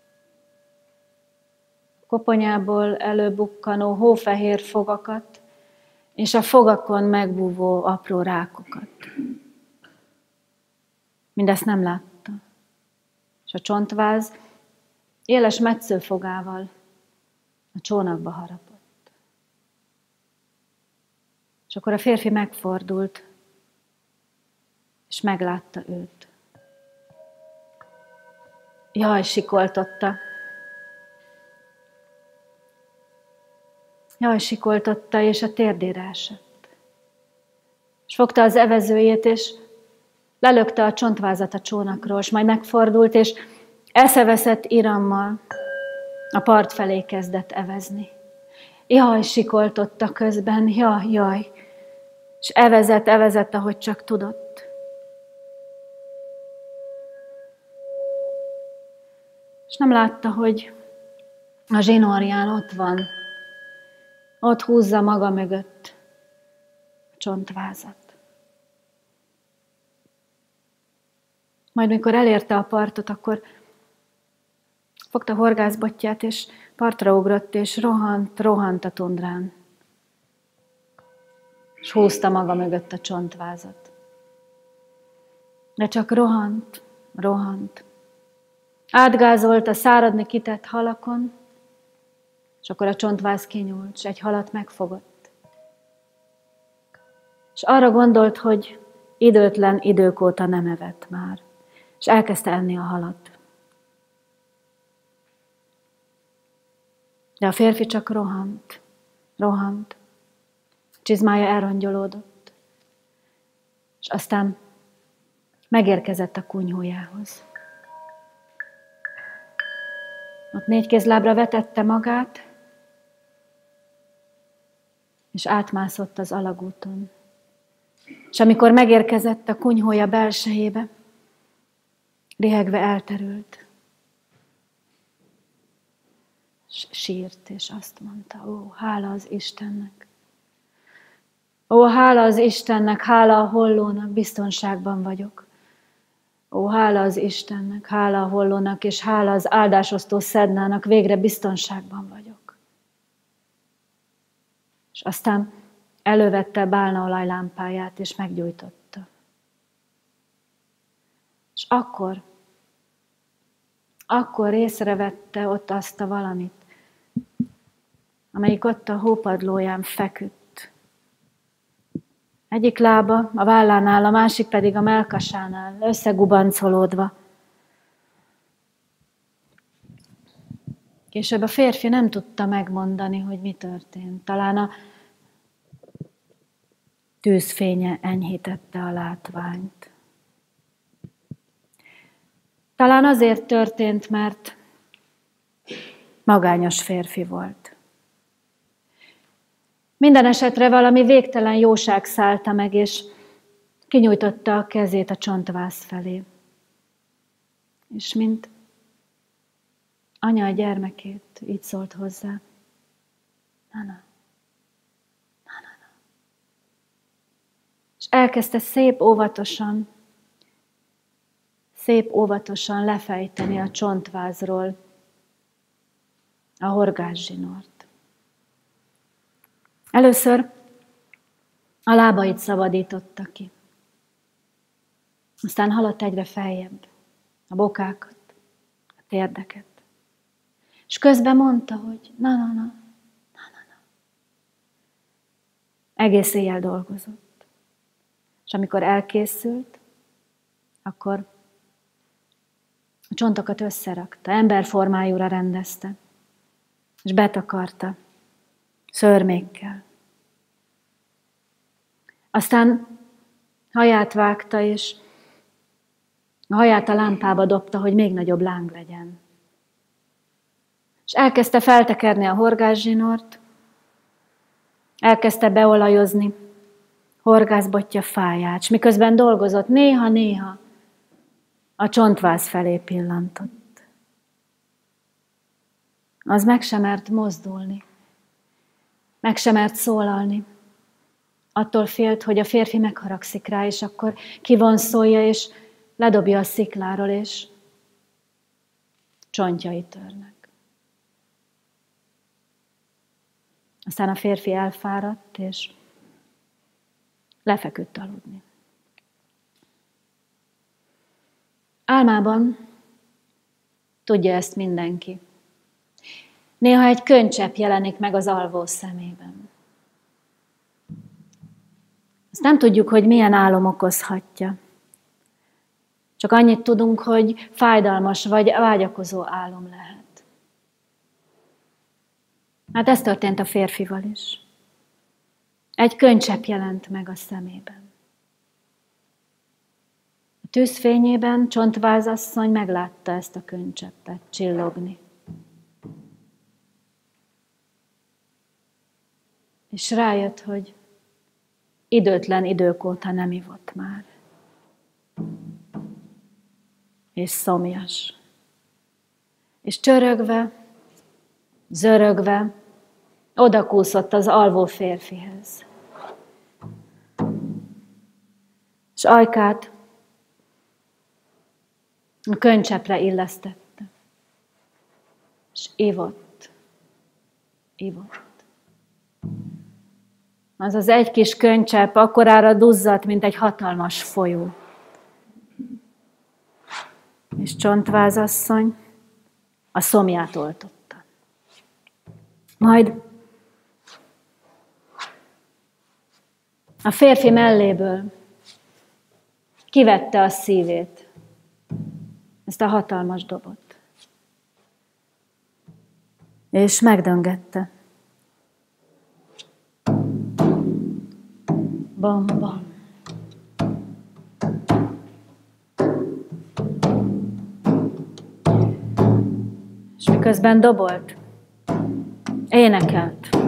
Koponyából előbukkanó hófehér fogakat, és a fogakon megbúvó apró rákokat. Mindezt nem látta. És a csontváz éles metszőfogával a csónakba harapott. És akkor a férfi megfordult, és meglátta őt. Jaj, sikoltotta. Jaj, sikoltotta, és a térdére esett. És fogta az evezőjét, és lelökte a csontvázat a csónakról, és majd megfordult, és eszeveszett irammal a part felé kezdett evezni. Jaj, sikoltotta közben, jaj, és evezett, ahogy csak tudott. És nem látta, hogy a zsinórján ott van, ott húzza maga mögött a csontvázat. Majd mikor elérte a partot, akkor fogta horgászbotját, és partra ugrott, és rohant a tundrán. És húzta maga mögött a csontvázat. De csak rohant. Átgázolt a száradni kitett halakon, és akkor a csontváz kinyúlt, és egy halat megfogott. És arra gondolt, hogy időtlen idők óta nem evett már, és elkezdte enni a halat. De a férfi csak rohant. Csizmája elrongyolódott, és aztán megérkezett a kunyhójához. Ott 4 kézlábra vetette magát, és átmászott az alagúton. És amikor megérkezett a kunyhója belsejébe, rihegve elterült. És sírt, és azt mondta, ó, hála az Istennek. Ó, hála az Istennek, hála a hollónak, biztonságban vagyok. Ó, hála az Istennek, hála a hollónak, és hála az áldásosztó szednának, végre biztonságban vagyok. És aztán elővette bálnaolaj lámpáját, és meggyújtotta. És akkor észrevette ott azt a valamit, amelyik ott a hópadlóján feküdt. Egyik lába a vállánál, a másik pedig a mellkasánál, összegubancolódva. Később a férfi nem tudta megmondani, hogy mi történt. Talán a tűzfénye enyhítette a látványt. Talán azért történt, mert magányos férfi volt. Minden esetre valami végtelen jóság szállta meg, és kinyújtotta a kezét a csontváz felé. És mint anya a gyermekét, így szólt hozzá. Na. És elkezdte szép óvatosan lefejteni a csontvázról a horgászzsinort. Először a lábait szabadította ki. Aztán haladt egyre feljebb, a bokákat, a térdeket. És közben mondta, hogy na. Egész éjjel dolgozott. És amikor elkészült, akkor a csontokat összerakta, emberformájúra rendezte, és betakarta szőrmékkel. Aztán haját vágta, és a haját a lámpába dobta, hogy még nagyobb láng legyen. És elkezdte feltekerni a horgászzsinort, elkezdte beolajozni horgászbotja fáját, és miközben dolgozott, néha a csontváz felé pillantott. Az meg sem mert mozdulni, meg sem mert szólalni. Attól félt, hogy a férfi megharagszik rá, és akkor kivonszolja, és ledobja a szikláról, és csontjai törnek. Aztán a férfi elfáradt, és lefeküdt aludni. Álmában tudja ezt mindenki. Néha egy könycsepp jelenik meg az alvó szemében. Azt nem tudjuk, hogy milyen álom okozhatja. Csak annyit tudunk, hogy fájdalmas vagy vágyakozó álom lehet. Hát ez történt a férfival is. Egy könycsepp jelent meg a szemében. A tűzfényében Csontvázasszony meglátta ezt a könycseppet csillogni. És rájött, hogy időtlen idők óta nem ivott már. És szomjas. És csörögve, zörögve odakúszott az alvó férfihez. És ajkát a könycseppre illesztette. És ivott. Az az egy kis könycsepp akkorára duzzadt, mint egy hatalmas folyó. És Csontvázasszony a szomját oltotta. Majd a férfi melléből kivette a szívét, ezt a hatalmas dobot, és megdöngette. Bam, bam. És miközben dobolt, énekelt.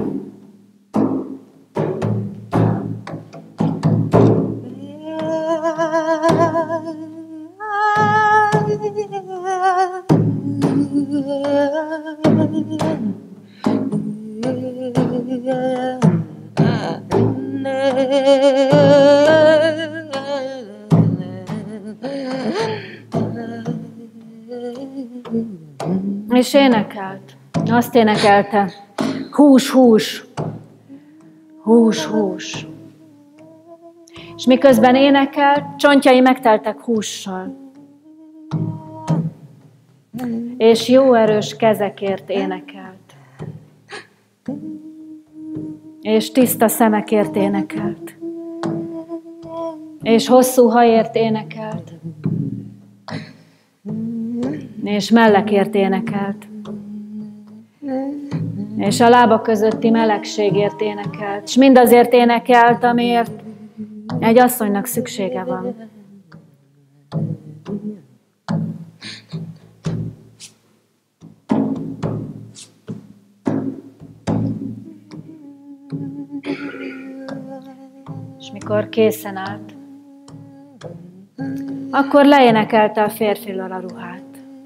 És énekelt. Azt énekelte. Hús, hús. Hús, hús. És miközben énekelt, csontjai megteltek hússal. És jó erős kezekért énekelt. És tiszta szemekért énekelt. És hosszú hajért énekelt. És mellekért énekelt. És a lába közötti melegségért énekelt. És mindazért énekelt, amiért egy asszonynak szüksége van. És mikor készen állt, akkor leénekelte a férfiról a ruhát.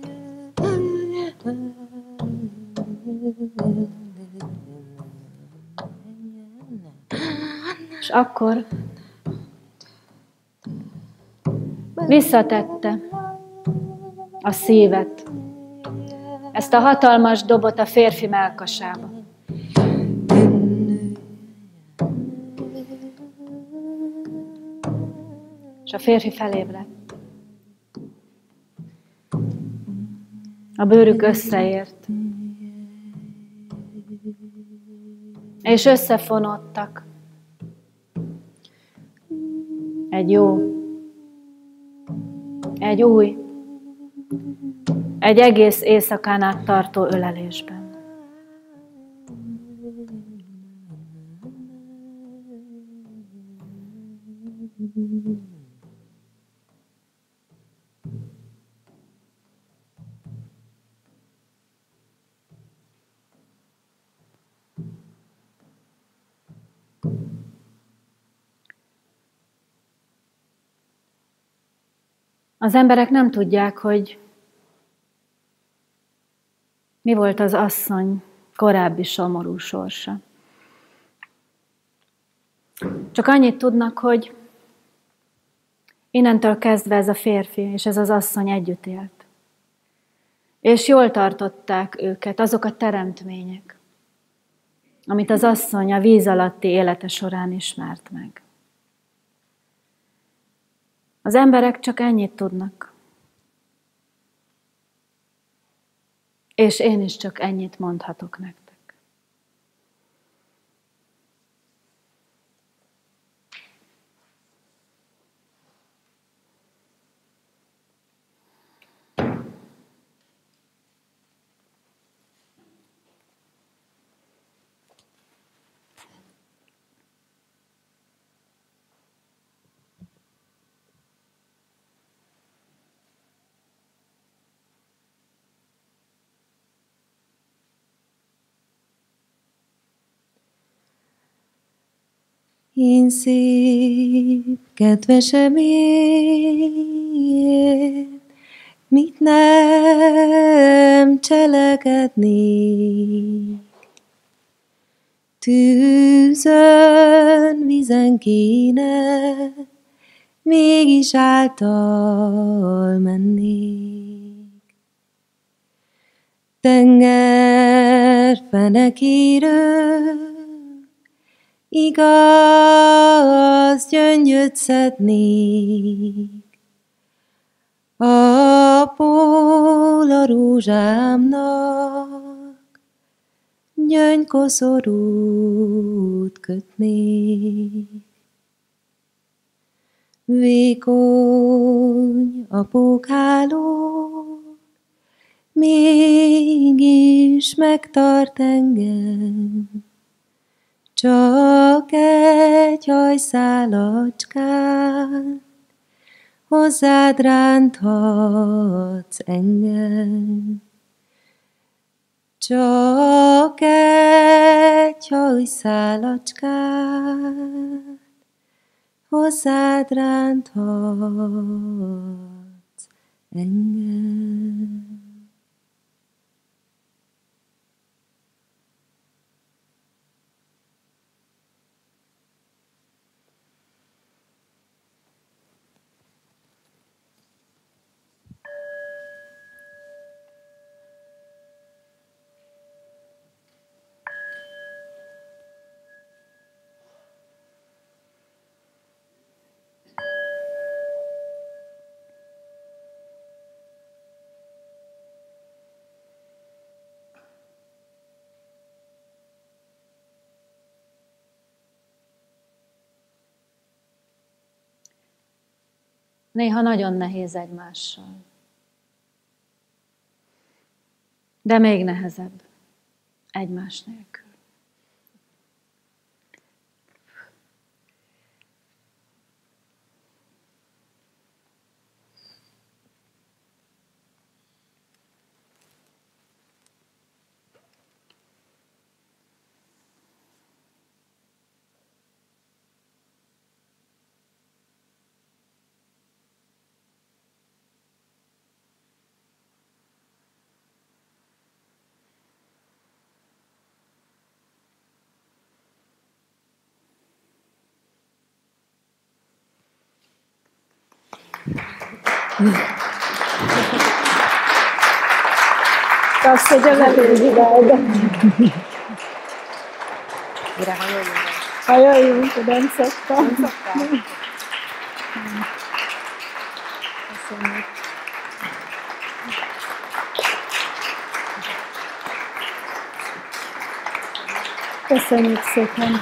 És akkor visszatette a szívet, ezt a hatalmas dobot a férfi mellkasába. És a férfi felébredt. A bőrük összeért. És összefonódtak. Egy jó, egy új, egy egész éjszakán át tartó ölelésben. Az emberek nem tudják, hogy mi volt az asszony korábbi szomorú sorsa. Csak annyit tudnak, hogy innentől kezdve ez a férfi és ez az asszony együtt élt. És jól tartották őket azok a teremtmények, amit az asszony a víz alatti élete során ismert meg. Az emberek csak ennyit tudnak. És én is csak ennyit mondhatok nektek. Én szép, kedvesem én, mit nem cselekednék. Tűzön, vízen kéne, mégis által mennék. Tenger fenekéről igaz gyöngyöt szednék. A pól a rózsámnak gyöngykoszorút kötnék. Vékony a pókháló, mégis megtart engem. Csak egy hajszálacskán hozzád ránthatsz engem. Csak egy hajszálacskán hozzád ránthatsz engem. Néha nagyon nehéz egymással. De még nehezebb egymás nélkül. Kapsz egy övetőzsidád. Mire hajoljunk? Hajoljunk, de nem szoktam. Nem szoktál? Köszönjük. Köszönjük szépen.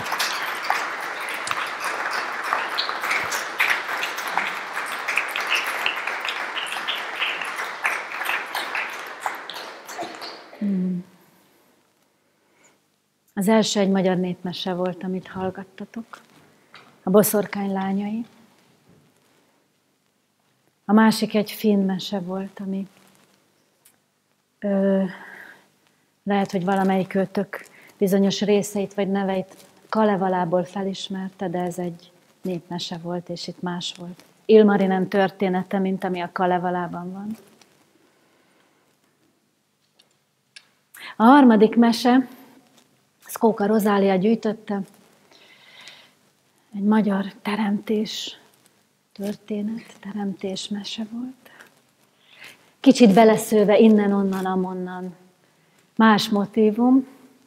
Az első egy magyar népmese volt, amit hallgattatok. A Boszorkány lányai. A másik egy finn mese volt, ami lehet, hogy valamelyik őtök bizonyos részeit vagy neveit Kalevalából felismerte, de ez egy népmese volt, és itt más volt. Ilmarinen története, mint ami a Kalevalában van. A harmadik mese, Skóka Rozália gyűjtötte, egy magyar teremtés történet, teremtés mese volt. Kicsit beleszőve innen, onnan, amonnan, más motívum.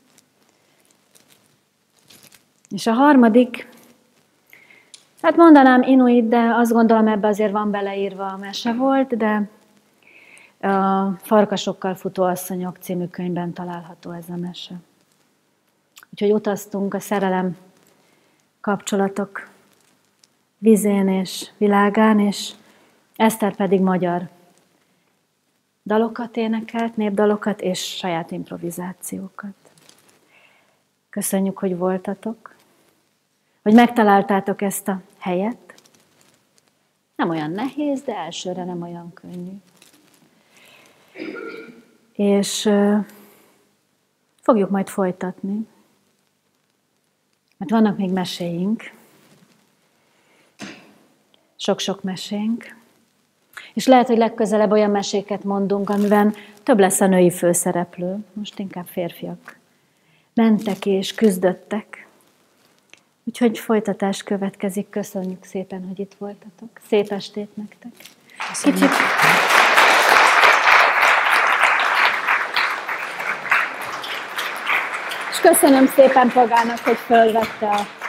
És a harmadik, hát mondanám inuit, de azt gondolom ebbe azért van beleírva a mese volt, de a Farkasokkal futó asszonyok című könyvben található ez a mese. Úgyhogy utaztunk a szerelem kapcsolatok vizén és világán, és Eszter pedig magyar dalokat énekelt, népdalokat és saját improvizációkat. Köszönjük, hogy voltatok, hogy megtaláltátok ezt a helyet. Nem olyan nehéz, de elsőre nem olyan könnyű. És fogjuk majd folytatni. Mert vannak még meséink, sok-sok mesénk. És lehet, hogy legközelebb olyan meséket mondunk, amiben több lesz a női főszereplő, most inkább férfiak. Mentek és küzdöttek. Úgyhogy folytatás következik. Köszönjük szépen, hogy itt voltatok. Szép estét nektek. Kicsit... És köszönöm szépen Pagának, hogy fölvette a